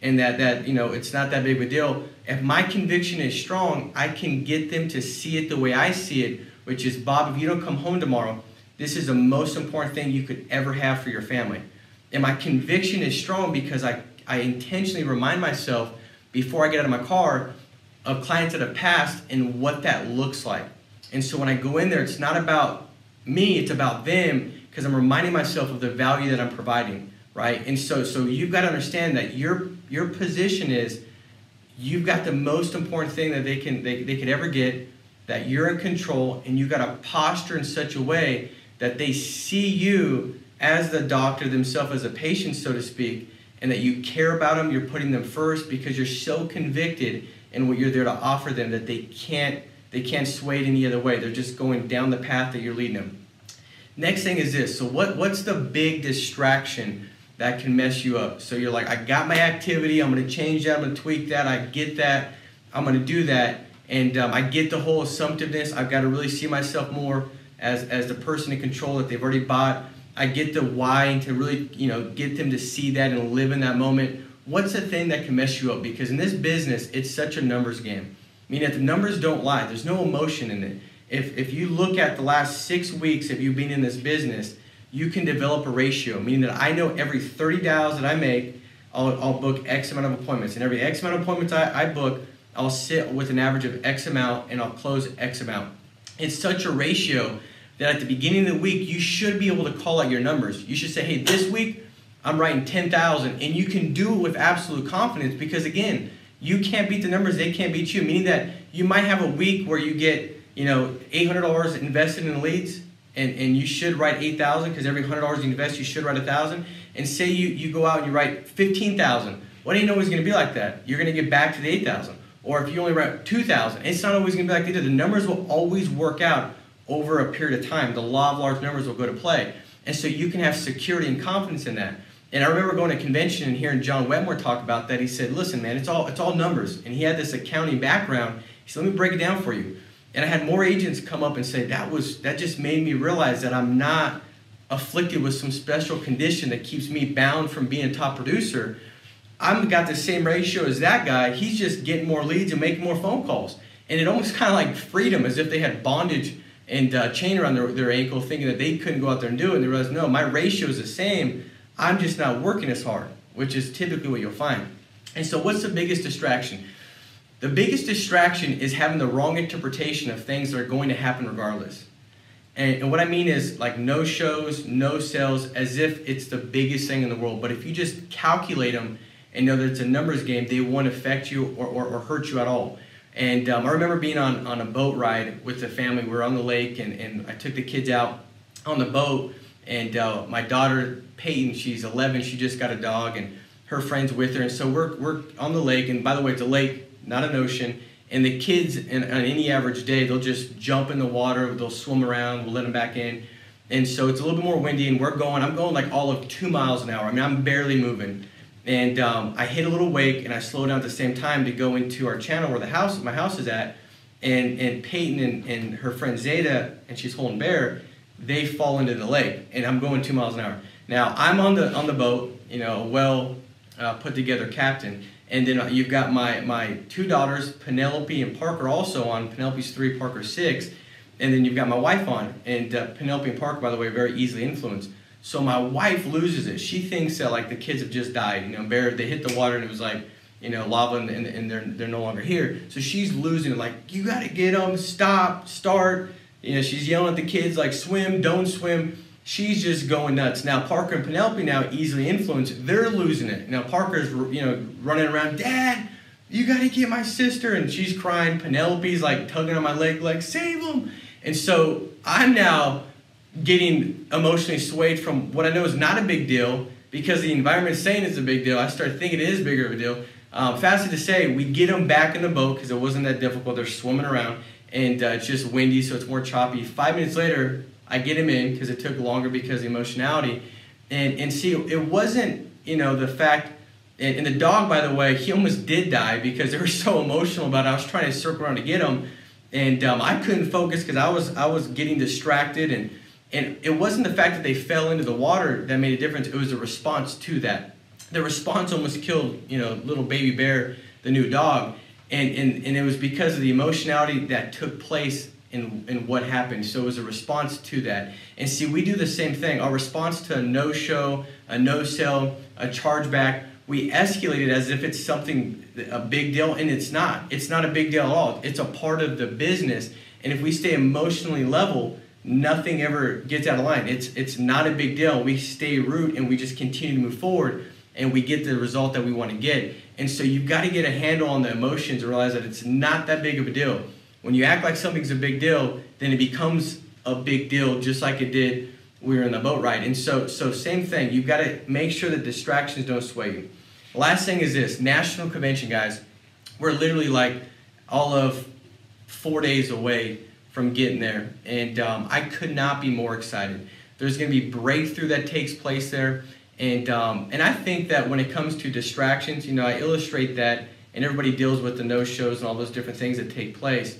and that, that, you know, it's not that big of a deal. If my conviction is strong, I can get them to see it the way I see it, which is, Bob, if you don't come home tomorrow, this is the most important thing you could ever have for your family. And my conviction is strong because I, I intentionally remind myself before I get out of my car of clients that have passed and what that looks like. And so when I go in there, it's not about me, it's about them, because I'm reminding myself of the value that I'm providing, right? And so, so you've got to understand that your, your position is, you've got the most important thing that they, can, they, they could ever get, that you're in control, and you've got to posture in such a way that they see you as the doctor themselves, as a patient, so to speak, and that you care about them, you're putting them first because you're so convicted in what you're there to offer them that they can't, they can't sway it any other way. They're just going down the path that you're leading them. Next thing is this. So what, what's the big distraction that can mess you up? So you're like, I got my activity, I'm going to change that, I'm going to tweak that, I get that, I'm going to do that, and um, I get the whole assumptiveness. I've got to really see myself more as, as the person in control that they've already bought. I get the why, and to really, you know, get them to see that and live in that moment. What's the thing that can mess you up? Because in this business, it's such a numbers game. Meaning that the numbers don't lie. There's no emotion in it. If, if you look at the last six weeks of you being in this business, you can develop a ratio, meaning that I know every thirty dials that I make, I'll, I'll book X amount of appointments. And every X amount of appointments I, I book, I'll sit with an average of X amount, and I'll close X amount. It's such a ratio that at the beginning of the week, you should be able to call out your numbers. You should say, hey, this week, I'm writing ten thousand, and you can do it with absolute confidence because, again, you can't beat the numbers, they can't beat you, meaning that you might have a week where you get, you know, eight hundred dollars invested in leads, and, and you should write eight thousand because every one hundred dollars you invest, you should write one thousand. And say you, you go out and you write fifteen thousand. What do you know is going to be like that? You're going to get back to the eight thousand. Or if you only write two thousand, it's not always going to be like that either. The numbers will always work out over a period of time. The law of large numbers will go to play. And so you can have security and confidence in that. And I remember going to a convention and hearing John Wetmore talk about that. He said, listen, man, it's all, it's all numbers. And he had this accounting background. He said, let me break it down for you. And I had more agents come up and say, that was, that just made me realize that I'm not afflicted with some special condition that keeps me bound from being a top producer. I've got the same ratio as that guy. He's just getting more leads and making more phone calls. And it almost kind of like freedom, as if they had bondage and uh, chain around their, their ankle, thinking that they couldn't go out there and do it. And they realized, no, my ratio is the same. I'm just not working as hard, which is typically what you'll find. And so what's the biggest distraction? The biggest distraction is having the wrong interpretation of things that are going to happen regardless. And, and what I mean is like no shows, no sales, as if it's the biggest thing in the world. But if you just calculate them and know that it's a numbers game, they won't affect you or, or, or hurt you at all. And um, I remember being on, on a boat ride with the family. We were on the lake, and, and I took the kids out on the boat. And uh, my daughter, Peyton, she's eleven, she just got a dog, and her friend's with her. And so we're, we're on the lake, and by the way, it's a lake, not an ocean. And the kids, in, on any average day, they'll just jump in the water, they'll swim around, we'll let them back in. And so it's a little bit more windy, and we're going, I'm going like all of two miles an hour. I mean, I'm barely moving. And um, I hit a little wake, and I slow down at the same time to go into our channel where the house, my house is at. And, and Peyton and, and her friend Zeta, and she's holding Bear, they fall into the lake, and I'm going two miles an hour. Now, I'm on the on the boat, you know, a well uh, put together captain, and then you've got my, my two daughters, Penelope and Parker, also on. Penelope's three, Parker's six, and then you've got my wife on, and uh, Penelope and Parker, by the way, are very easily influenced. So my wife loses it. She thinks that like the kids have just died. You know, Bear, they hit the water and it was like, you know, lava, and, and they're they're no longer here. So she's losing it. Like, you got to get them, stop, start. You know, she's yelling at the kids like, swim, don't swim. She's just going nuts. Now, Parker and Penelope, now easily influenced, they're losing it. Now, Parker's, you know, running around, Dad, you got to get my sister. And she's crying. Penelope's like tugging on my leg, like, save them. And so I'm now getting emotionally swayed from what I know is not a big deal because the environment is saying it's a big deal. I start thinking it is bigger of a deal. Um, fast to say, we get them back in the boat because it wasn't that difficult. They're swimming around. And uh, it's just windy, so it's more choppy. Five minutes later, I get him in because it took longer because of the emotionality. And, and see, it wasn't, you know, the fact, and, and the dog, by the way, he almost did die because they were so emotional about it. I was trying to circle around to get him, and um, I couldn't focus because I was, I was getting distracted. And, and it wasn't the fact that they fell into the water that made a difference. It was the response to that. the response almost killed, you know, little baby Bear, the new dog. And, and, and it was because of the emotionality that took place in, in what happened. So it was a response to that. And see, we do the same thing. Our response to a no-show, a no-sell, a chargeback, we escalate it as if it's something, a big deal, and it's not. It's not a big deal at all. It's a part of the business. And if we stay emotionally level, nothing ever gets out of line. It's, it's not a big deal. We stay root and we just continue to move forward, and we get the result that we want to get. And so you've got to get a handle on the emotions and realize that it's not that big of a deal. When you act like something's a big deal, then it becomes a big deal, just like it did when we were in the boat ride. And so, so same thing. You've got to make sure that distractions don't sway you. The last thing is this, national convention, guys. We're literally like all of four days away from getting there. And um, I could not be more excited. There's going to be breakthrough that takes place there. And, um, and I think that when it comes to distractions, you know, I illustrate that, and everybody deals with the no-shows and all those different things that take place.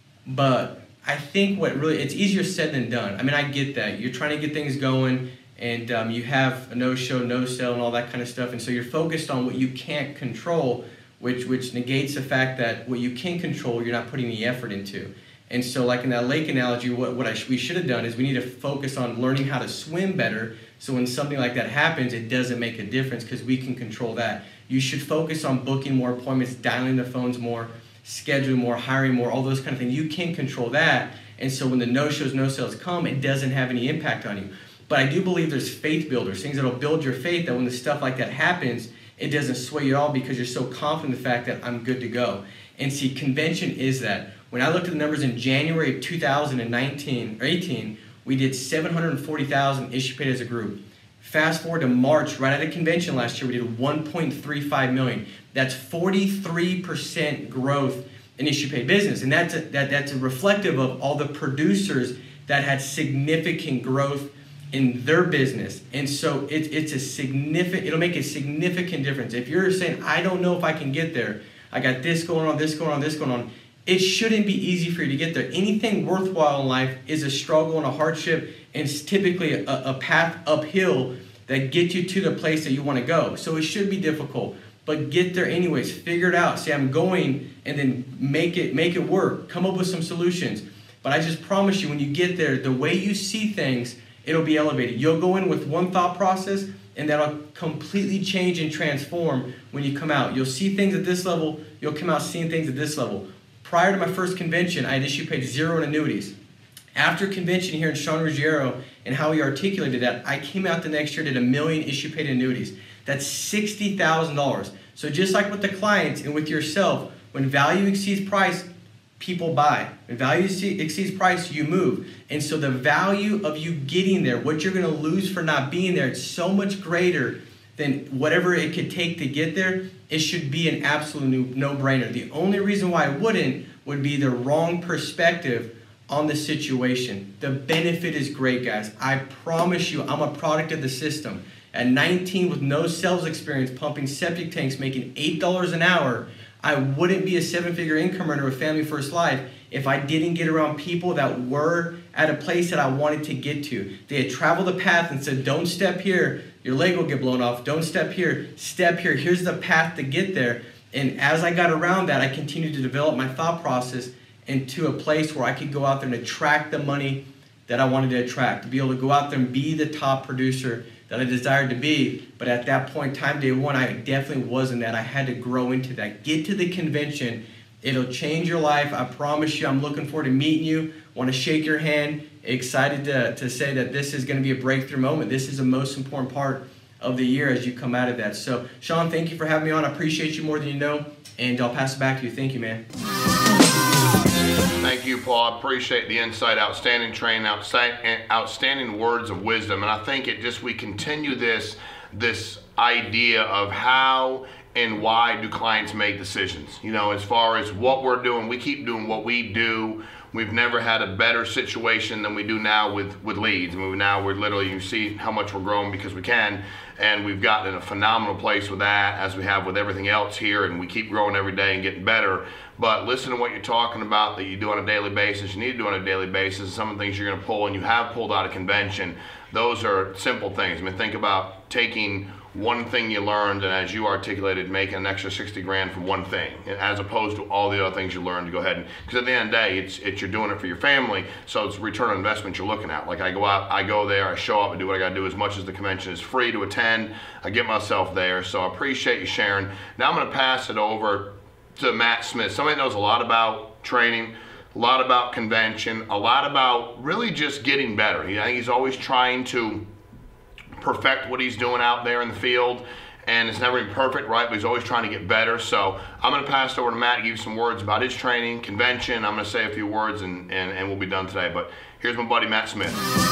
But I think what really, it's easier said than done. I mean, I get that. You're trying to get things going, and um, you have a no-show, no-sell, and all that kind of stuff. And so you're focused on what you can't control, which, which negates the fact that what you can control, you're not putting the effort into. And so like in that lake analogy, what, what I sh we should have done is we need to focus on learning how to swim better, so when something like that happens, it doesn't make a difference because we can control that. You should focus on booking more appointments, dialing the phones more, scheduling more, hiring more, all those kind of things. You can control that. And so when the no-shows, no-sales come, it doesn't have any impact on you. But I do believe there's faith builders, things that will build your faith, that when the stuff like that happens, it doesn't sway you at all because you're so confident in the fact that I'm good to go. And see, convention is that. When I looked at the numbers in January of two thousand nineteen or eighteen, we did seven hundred forty thousand issue paid as a group. Fast forward to March, right at a convention last year, we did one point three five million. That's forty-three percent growth in issue paid business. And that's a, that, that's a reflective of all the producers that had significant growth in their business. And so it, it's a significant, it'll make a significant difference. If you're saying, I don't know if I can get there, I got this going on, this going on, this going on, it shouldn't be easy for you to get there. Anything worthwhile in life is a struggle and a hardship, and it's typically a, a path uphill that gets you to the place that you want to go. So it should be difficult, but get there anyways. Figure it out. Say, I'm going, and then make it, make it work. Come up with some solutions. But I just promise you, when you get there, the way you see things, it'll be elevated. You'll go in with one thought process, and that'll completely change and transform when you come out. You'll see things at this level. You'll come out seeing things at this level. Prior to my first convention, I had issue paid zero in annuities. After convention here in Sean Ruggiero and how he articulated that, I came out the next year, did a million issue paid annuities. That's sixty thousand dollars. So just like with the clients and with yourself, when value exceeds price, people buy. When value exceeds price, you move. And so the value of you getting there, what you're going to lose for not being there, it's so much greater than whatever it could take to get there. It should be an absolute no-brainer. The only reason why I wouldn't would be the wrong perspective on the situation. The benefit is great, guys. I promise you, I'm a product of the system. At nineteen, with no sales experience, pumping septic tanks, making eight dollars an hour, I wouldn't be a seven-figure income earner with Family First Life if I didn't get around people that were at a place that I wanted to get to. They had traveled the path and said, don't step here, your leg will get blown off. Don't step here, step here. Here's the path to get there. And as I got around that, I continued to develop my thought process into a place where I could go out there and attract the money that I wanted to attract, to be able to go out there and be the top producer that I desired to be. But at that point in time, day one, I definitely wasn't that. I had to grow into that. Get to the convention. It'll change your life. I promise you. I'm looking forward to meeting you. Want to shake your hand. Excited to, to say that this is going to be a breakthrough moment. This is the most important part of the year as you come out of that. So, Sean, thank you for having me on. I appreciate you more than you know. And I'll pass it back to you. Thank you, man. Thank you, Paul. I appreciate the insight. Outstanding training, outstanding words of wisdom. And I think it just, we continue this, this idea of how and why do clients make decisions. You know, as far as what we're doing, we keep doing what we do. We've never had a better situation than we do now with, with leads. I mean, now we're literally, you see how much we're growing because we can, and we've gotten in a phenomenal place with that, as we have with everything else here, and we keep growing every day and getting better. But listen to what you're talking about that you do on a daily basis, you need to do on a daily basis, some of the things you're going to pull, and you have pulled out of convention. Those are simple things. I mean, think about taking one thing you learned, and as you articulated, making an extra sixty grand from one thing, as opposed to all the other things you learned to go ahead and, because at the end of the day, it's, it's you're doing it for your family, so it's return on investment you're looking at. Like I go out, I go there, I show up and do what I gotta do. As much as the convention is free to attend, I get myself there, so I appreciate you sharing. Now I'm gonna pass it over to Matt Smith, somebody that knows a lot about training, a lot about convention, a lot about really just getting better. I think he's always trying to perfect what he's doing out there in the field, and it's never been perfect, right? But he's always trying to get better. So I'm going to pass it over to Matt to give you some words about his training, convention. I'm going to say a few words, and, and, and we'll be done today. But here's my buddy Matt Smith.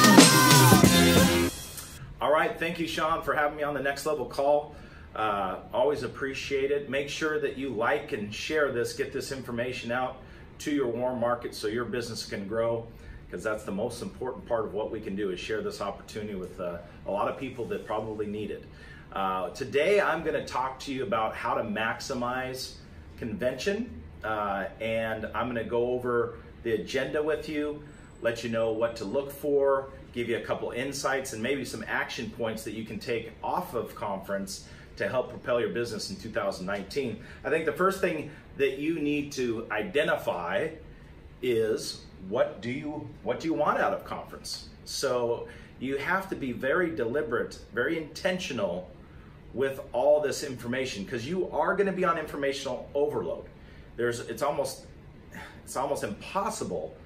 All right, thank you, Shawn, for having me on the Next Level Call. Uh, always appreciate it. Make sure that you like and share this, get this information out to your warm market so your business can grow, because that's the most important part of what we can do, is share this opportunity with uh, a lot of people that probably need it. Uh, today I'm going to talk to you about how to maximize convention, uh, and I'm going to go over the agenda with you, let you know what to look for, give you a couple insights and maybe some action points that you can take off of conference to help propel your business in two thousand nineteen. I think the first thing that you need to identify is what do you what do you want out of conference? So you have to be very deliberate, very intentional with all this information, because you are going to be on informational overload. There's it's almost it's almost impossible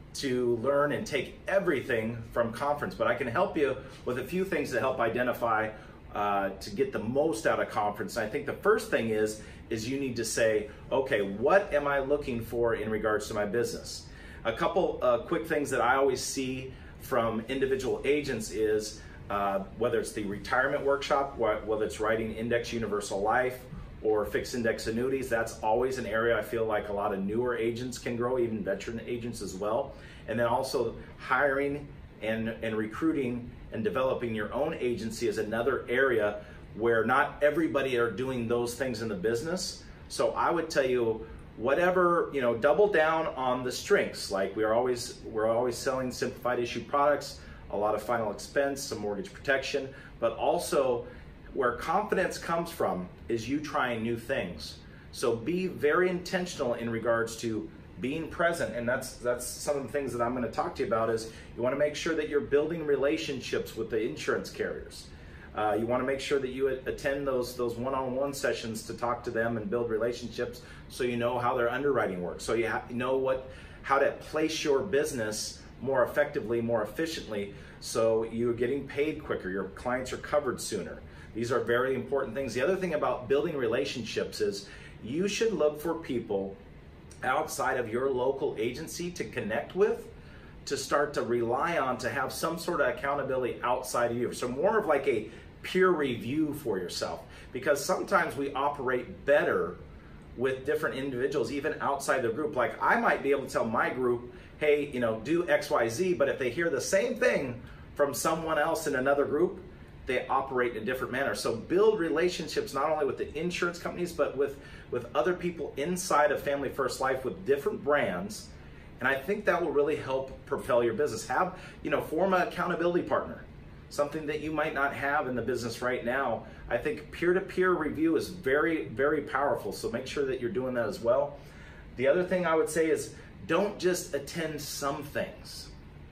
to learn and take everything from conference, but I can help you with a few things to help identify uh, to get the most out of conference. And I think the first thing is is you need to say, okay, what am I looking for in regards to my business? A couple uh, quick things that I always see from individual agents is uh, whether it's the retirement workshop, whether it's writing index universal life or fixed index annuities, that's always an area I feel like a lot of newer agents can grow, even veteran agents as well. And then also hiring and, and recruiting and developing your own agency is another area where not everybody are doing those things in the business. So I would tell you, whatever, you know, double down on the strengths. Like we're always, we're always selling simplified issue products, a lot of final expense, some mortgage protection, but also where confidence comes from is you trying new things. So be very intentional in regards to being present, and that's that's some of the things that I'm going to talk to you about. Is you want to make sure that you're building relationships with the insurance carriers. Uh, you want to make sure that you attend those those one-on-one sessions to talk to them and build relationships, so you know how their underwriting works. So you have, you know what how to place your business more effectively, more efficiently, so you're getting paid quicker. Your clients are covered sooner. These are very important things. The other thing about building relationships is you should look for people outside of your local agency to connect with, to start to rely on, to have some sort of accountability outside of you. So more of like a peer review for yourself, because sometimes we operate better with different individuals, even outside the group. Like I might be able to tell my group, hey, you know, do X Y Z, but if they hear the same thing from someone else in another group, they operate in a different manner. So build relationships not only with the insurance companies, but with, with other people inside of Family First Life with different brands. And I think that will really help propel your business. Have, you know, form an accountability partner, something that you might not have in the business right now. I think peer-to-peer review is very, very powerful. So make sure that you're doing that as well. The other thing I would say is don't just attend some things,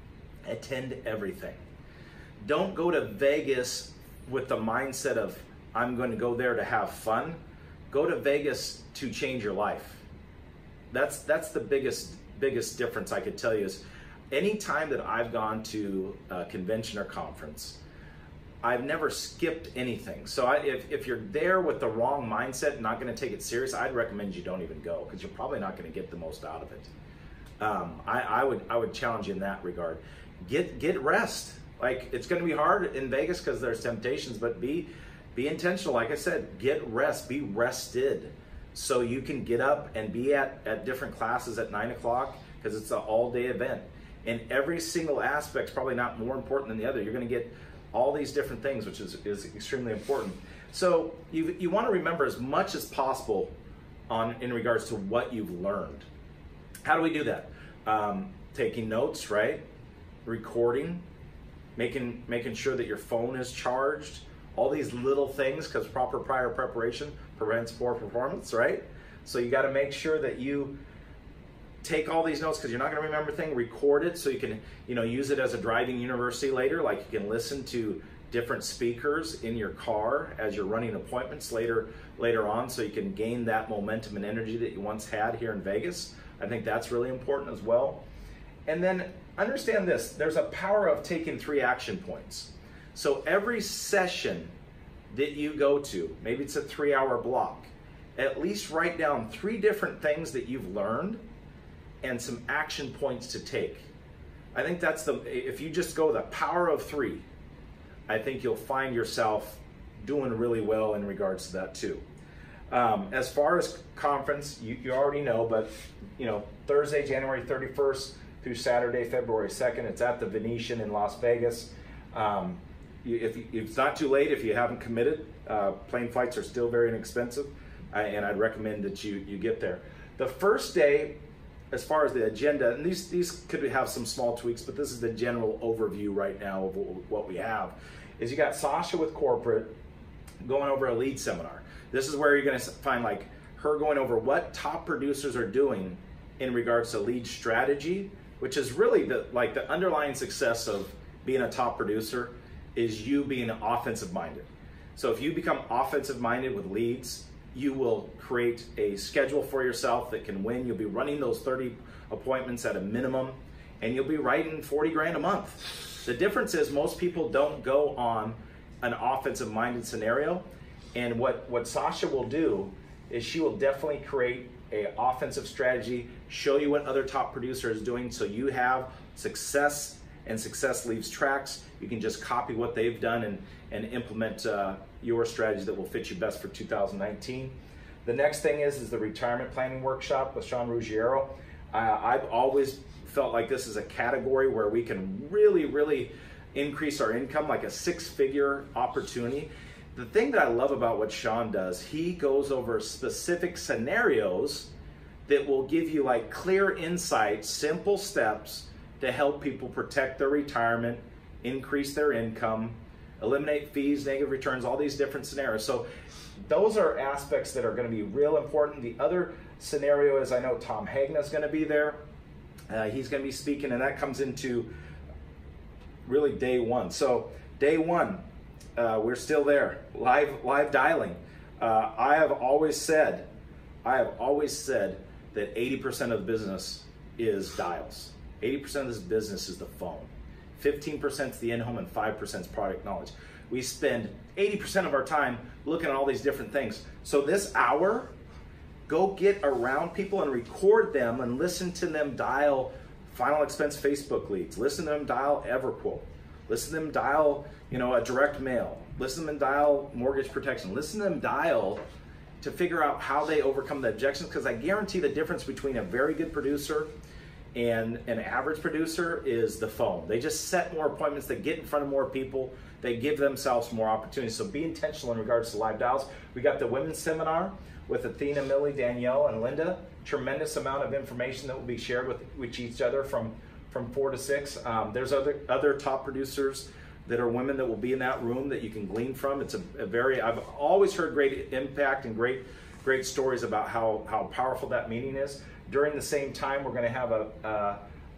attend everything. Don't go to Vegas with the mindset of, I'm going to go there to have fun. Go to Vegas to change your life. That's, that's the biggest, biggest difference I could tell you is any time that I've gone to a convention or conference, I've never skipped anything. So I, if, if you're there with the wrong mindset and not going to take it serious, I'd recommend you don't even go, because you're probably not going to get the most out of it. Um, I, I would I would challenge you in that regard. Get get rest. Like it's going to be hard in Vegas because there's temptations, but be be intentional. Like I said, get rest. Be rested, so you can get up and be at at different classes at nine o'clock, because it's an all day event. And every single aspect's probably not more important than the other. You're going to get all these different things, which is is extremely important. So you you want to remember as much as possible on in regards to what you've learned. How do we do that? Um, taking notes, right? Recording, making making sure that your phone is charged. all these little things, because proper prior preparation prevents poor performance, right? So you got to make sure that you take all these notes, because you're not going to remember things. Record it so you can, you know, use it as a driving university later. Like you can listen to different speakers in your car as you're running appointments later later on, so you can gain that momentum and energy that you once had here in Vegas. I think that's really important as well. And then understand this, there's a power of taking three action points. So every session that you go to, maybe it's a three hour block, at least write down three different things that you've learned and some action points to take. I think that's the, if you just go the power of three, I think you'll find yourself doing really well in regards to that too. Um, as far as conference, you, you already know, but you know, Thursday, January thirty-first through Saturday, February second, it's at the Venetian in Las Vegas. Um, you, if, if it's not too late, if you haven't committed, uh, plane flights are still very inexpensive, uh, and I'd recommend that you, you get there. The first day, as far as the agenda, and these, these could have some small tweaks, but this is the general overview right now of what we have, is you got Sasha with corporate going over a lead seminar. This is where you're going to find like her going over what top producers are doing in regards to lead strategy, which is really the like the underlying success of being a top producer is you being offensive minded. So if you become offensive minded with leads, you will create a schedule for yourself that can win. You'll be running those thirty appointments at a minimum, and you'll be writing forty grand a month. The difference is most people don't go on an offensive minded scenario. And what, what Sasha will do is she will definitely create an offensive strategy, show you what other top producer is doing, so you have success, and success leaves tracks. You can just copy what they've done and, and implement uh, your strategy that will fit you best for two thousand nineteen. The next thing is, is the retirement planning workshop with Sean Ruggiero. Uh, I've always felt like this is a category where we can really, really increase our income, like a six-figure opportunity. The thing that I love about what Sean does, he goes over specific scenarios that will give you like clear insights, simple steps to help people protect their retirement, increase their income, eliminate fees, negative returns, all these different scenarios. So those are aspects that are going to be real important. The other scenario is, I know Tom Hagna is going to be there. Uh, he's going to be speaking, and that comes into really day one. So day one, uh, we're still there, live live dialing. Uh, I have always said, I have always said that eighty percent of the business is dials. eighty percent of this business is the phone. fifteen percent is the in-home, and five percent is product knowledge. We spend eighty percent of our time looking at all these different things. So this hour, go get around people and record them and listen to them dial final expense Facebook leads. Listen to them dial EverQuote. Listen to them dial, you know, a direct mail. Listen to them dial mortgage protection. Listen to them dial to figure out how they overcome the objections, because I guarantee the difference between a very good producer and an average producer is the phone. They just set more appointments, they get in front of more people, they give themselves more opportunities. So be intentional in regards to live dials. We got the women's seminar with Athena, Millie, Danielle, and Linda. Tremendous amount of information that will be shared with, with each other from, from four to six. Um, there's other, other top producers that are women that will be in that room that you can glean from. It's a, a very, I've always heard great impact and great, great stories about how, how powerful that meeting is. During the same time, we're going to have a, uh,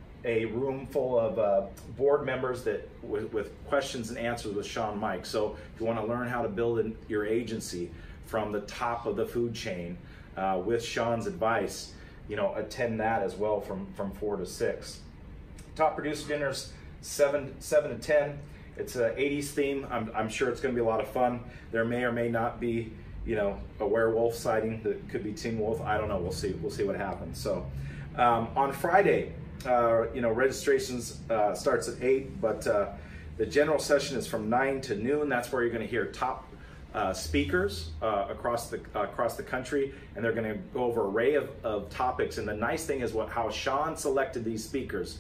a room full of uh, board members that with, with questions and answers with Shawn Meaike. So if you want to learn how to build in your agency from the top of the food chain uh, with Shawn's advice, you know, attend that as well from, from four to six. Top producer dinners, seven, seven to ten. It's an eighties theme. I'm, I'm sure it's going to be a lot of fun. There may or may not be, you know, a werewolf sighting that could be Teen Wolf. I don't know. We'll see. We'll see what happens. So um, on Friday, uh, you know, registrations uh, starts at eight, but uh, the general session is from nine to noon. That's where you're going to hear top uh, speakers uh, across the uh, across the country, and they're going to go over an array of, of topics. And the nice thing is what how Shawn selected these speakers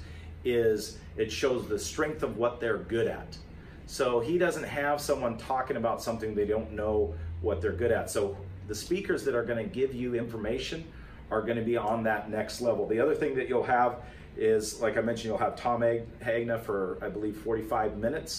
is it shows the strength of what they're good at. So he doesn't have someone talking about something they don't know what they're good at. So the speakers that are going to give you information are going to be on that next level. The other thing that you'll have is, like I mentioned, you'll have Tom Hagna for, I believe, forty-five minutes.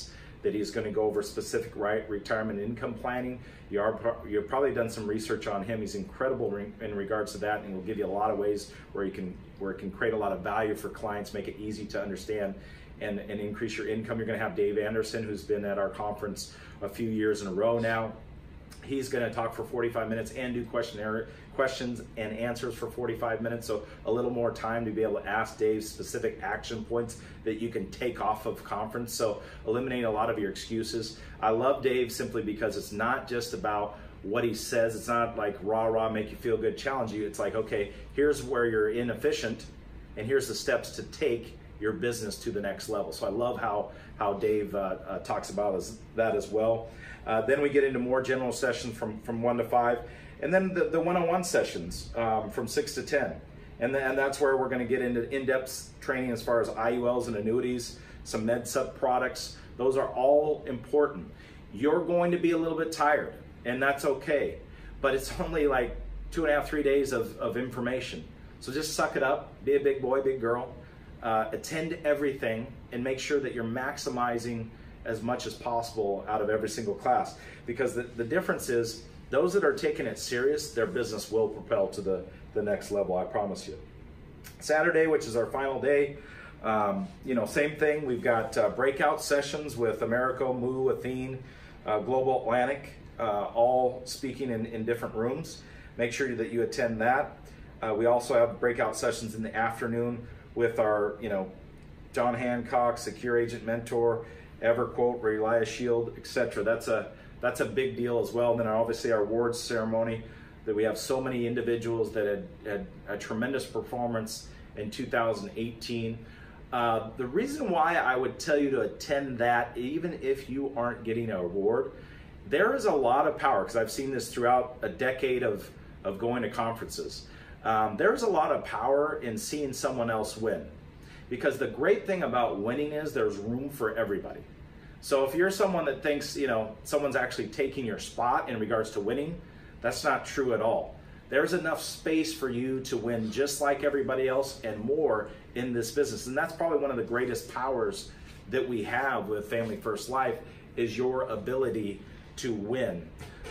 that he's going to go over specific right, retirement income planning. You are, you've probably done some research on him. He's incredible re in regards to that, and will give you a lot of ways where you can where it can create a lot of value for clients, make it easy to understand, and, and increase your income. You're going to have Dave Anderson, who's been at our conference a few years in a row now. He's going to talk for forty-five minutes and do questionnaire questions and answers for forty-five minutes, so a little more time to be able to ask Dave specific action points that you can take off of conference, so eliminate a lot of your excuses. I love Dave simply because it's not just about what he says. It's not like rah rah, make you feel good, challenge you. It's like, okay, here's where you're inefficient, and here's the steps to take your business to the next level. So I love how how Dave uh, uh, talks about as, that as well. Uh, then we get into more general sessions from from one to five, and then the, the one-on-one sessions um, from six to ten, and then and that's where we're going to get into in-depth training as far as I U Ls and annuities, some med sup products. Those are all important. You're going to be a little bit tired, and that's okay, but it's only like two and a half, three days of, of information. So just suck it up, be a big boy, big girl, uh, attend everything, and make sure that you're maximizing as much as possible out of every single class. Because the, the difference is, those that are taking it serious, their business will propel to the, the next level, I promise you. Saturday, which is our final day, um, you know, same thing. We've got uh, breakout sessions with Americo, Moo, Athene, uh, Global Atlantic, uh, all speaking in, in different rooms. Make sure that you attend that. Uh, we also have breakout sessions in the afternoon with our, you know, John Hancock, Secure Agent Mentor, EverQuote, Relia Shield, et cetera. That's a that's a big deal as well. And then obviously our awards ceremony, that we have so many individuals that had, had a tremendous performance in two thousand eighteen. Uh, the reason why I would tell you to attend that, even if you aren't getting an award, there is a lot of power, because I've seen this throughout a decade of, of going to conferences. Um, there's a lot of power in seeing someone else win. Because the great thing about winning is there's room for everybody. So if you're someone that thinks, you know, someone's actually taking your spot in regards to winning, that's not true at all. There's enough space for you to win just like everybody else and more in this business. And that's probably one of the greatest powers that we have with Family First Life, is your ability to win.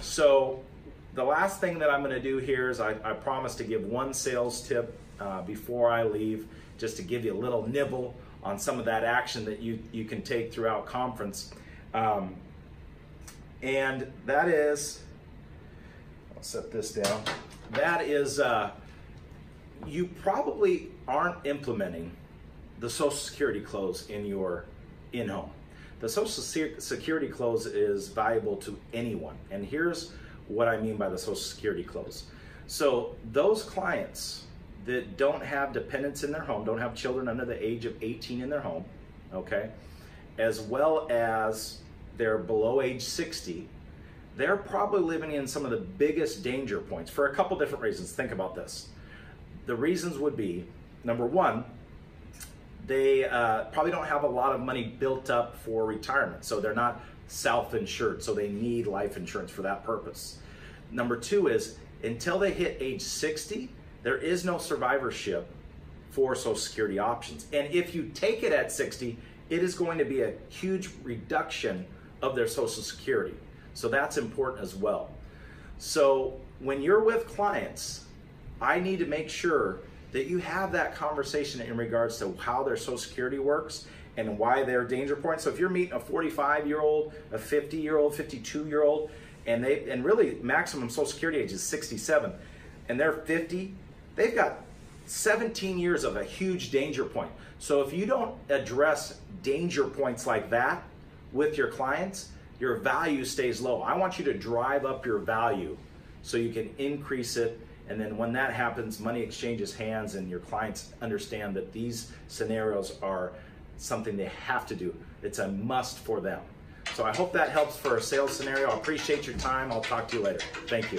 So the last thing that I'm going to do here is I, I promise to give one sales tip uh, before I leave, just to give you a little nibble on some of that action that you, you can take throughout conference. Um, and that is, I'll set this down. That is, uh, you probably aren't implementing the Social Security close in your in-home. The Social Security close is valuable to anyone. And here's what I mean by the Social Security close. So those clients that don't have dependents in their home, don't have children under the age of eighteen in their home, okay, as well as they're below age sixty, they're probably living in some of the biggest danger points for a couple different reasons. Think about this. The reasons would be, number one, they uh, probably don't have a lot of money built up for retirement, so they're not self-insured, so they need life insurance for that purpose. Number two is, until they hit age sixty, there is no survivorship for Social Security options. And if you take it at sixty, it is going to be a huge reduction of their Social Security. So that's important as well. So when you're with clients, I need to make sure that you have that conversation in regards to how their Social Security works and why they're danger points. So if you're meeting a forty-five-year-old, a fifty-year-old, fifty-two-year-old, and they and really maximum Social Security age is sixty-seven, and they're fifty, they've got seventeen years of a huge danger point. So if you don't address danger points like that with your clients, your value stays low. I want you to drive up your value so you can increase it. And then when that happens, money exchanges hands and your clients understand that these scenarios are something they have to do. It's a must for them. So I hope that helps for a sales scenario. I appreciate your time. I'll talk to you later. Thank you.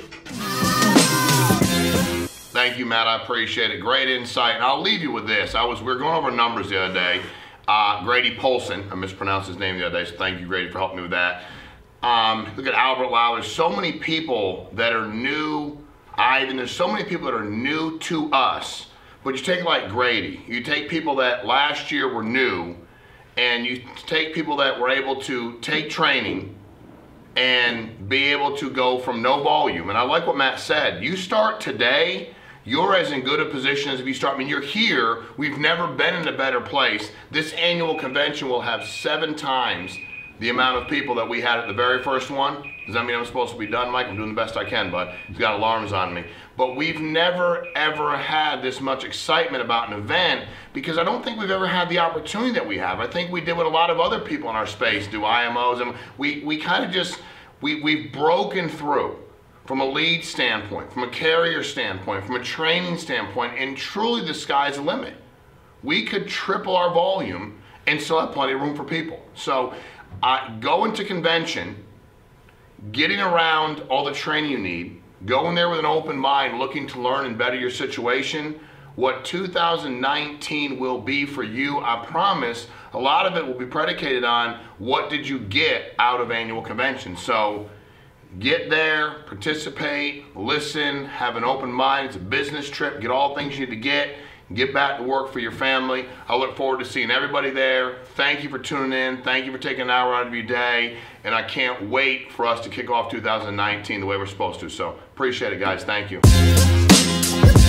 Thank you, Matt. I appreciate it. Great insight. And I'll leave you with this. I was we were going over numbers the other day. Uh, Grady Polson, I mispronounced his name the other day, so thank you, Grady, for helping me with that. Um, look at Albert Lau. There's so many people that are new. Ivan, there's so many people that are new to us. But you take like Grady. You take people that last year were new, and you take people that were able to take training and be able to go from no volume. And I like what Matt said. You start today, you're as in good a position as if you start. I mean, you're here. We've never been in a better place. This annual convention will have seven times the amount of people that we had at the very first one. Does that mean I'm supposed to be done, Mike? I'm doing the best I can, but he's got alarms on me. But we've never, ever had this much excitement about an event because I don't think we've ever had the opportunity that we have. I think we did what a lot of other people in our space do, I M Os, and we, we kind of just, we, we've broken through from a lead standpoint, from a carrier standpoint, from a training standpoint, and truly the sky's the limit. We could triple our volume and still have plenty of room for people. So uh, go into convention, getting around all the training you need, go in there with an open mind, looking to learn and better your situation. What two thousand nineteen will be for you, I promise, a lot of it will be predicated on what did you get out of annual convention. So get there, participate, listen, have an open mind. It's a business trip. Get all the things you need to get. Get back to work for your family. I look forward to seeing everybody there. Thank you for tuning in. Thank you for taking an hour out of your day. And I can't wait for us to kick off two thousand nineteen the way we're supposed to. So appreciate it, guys. Thank you.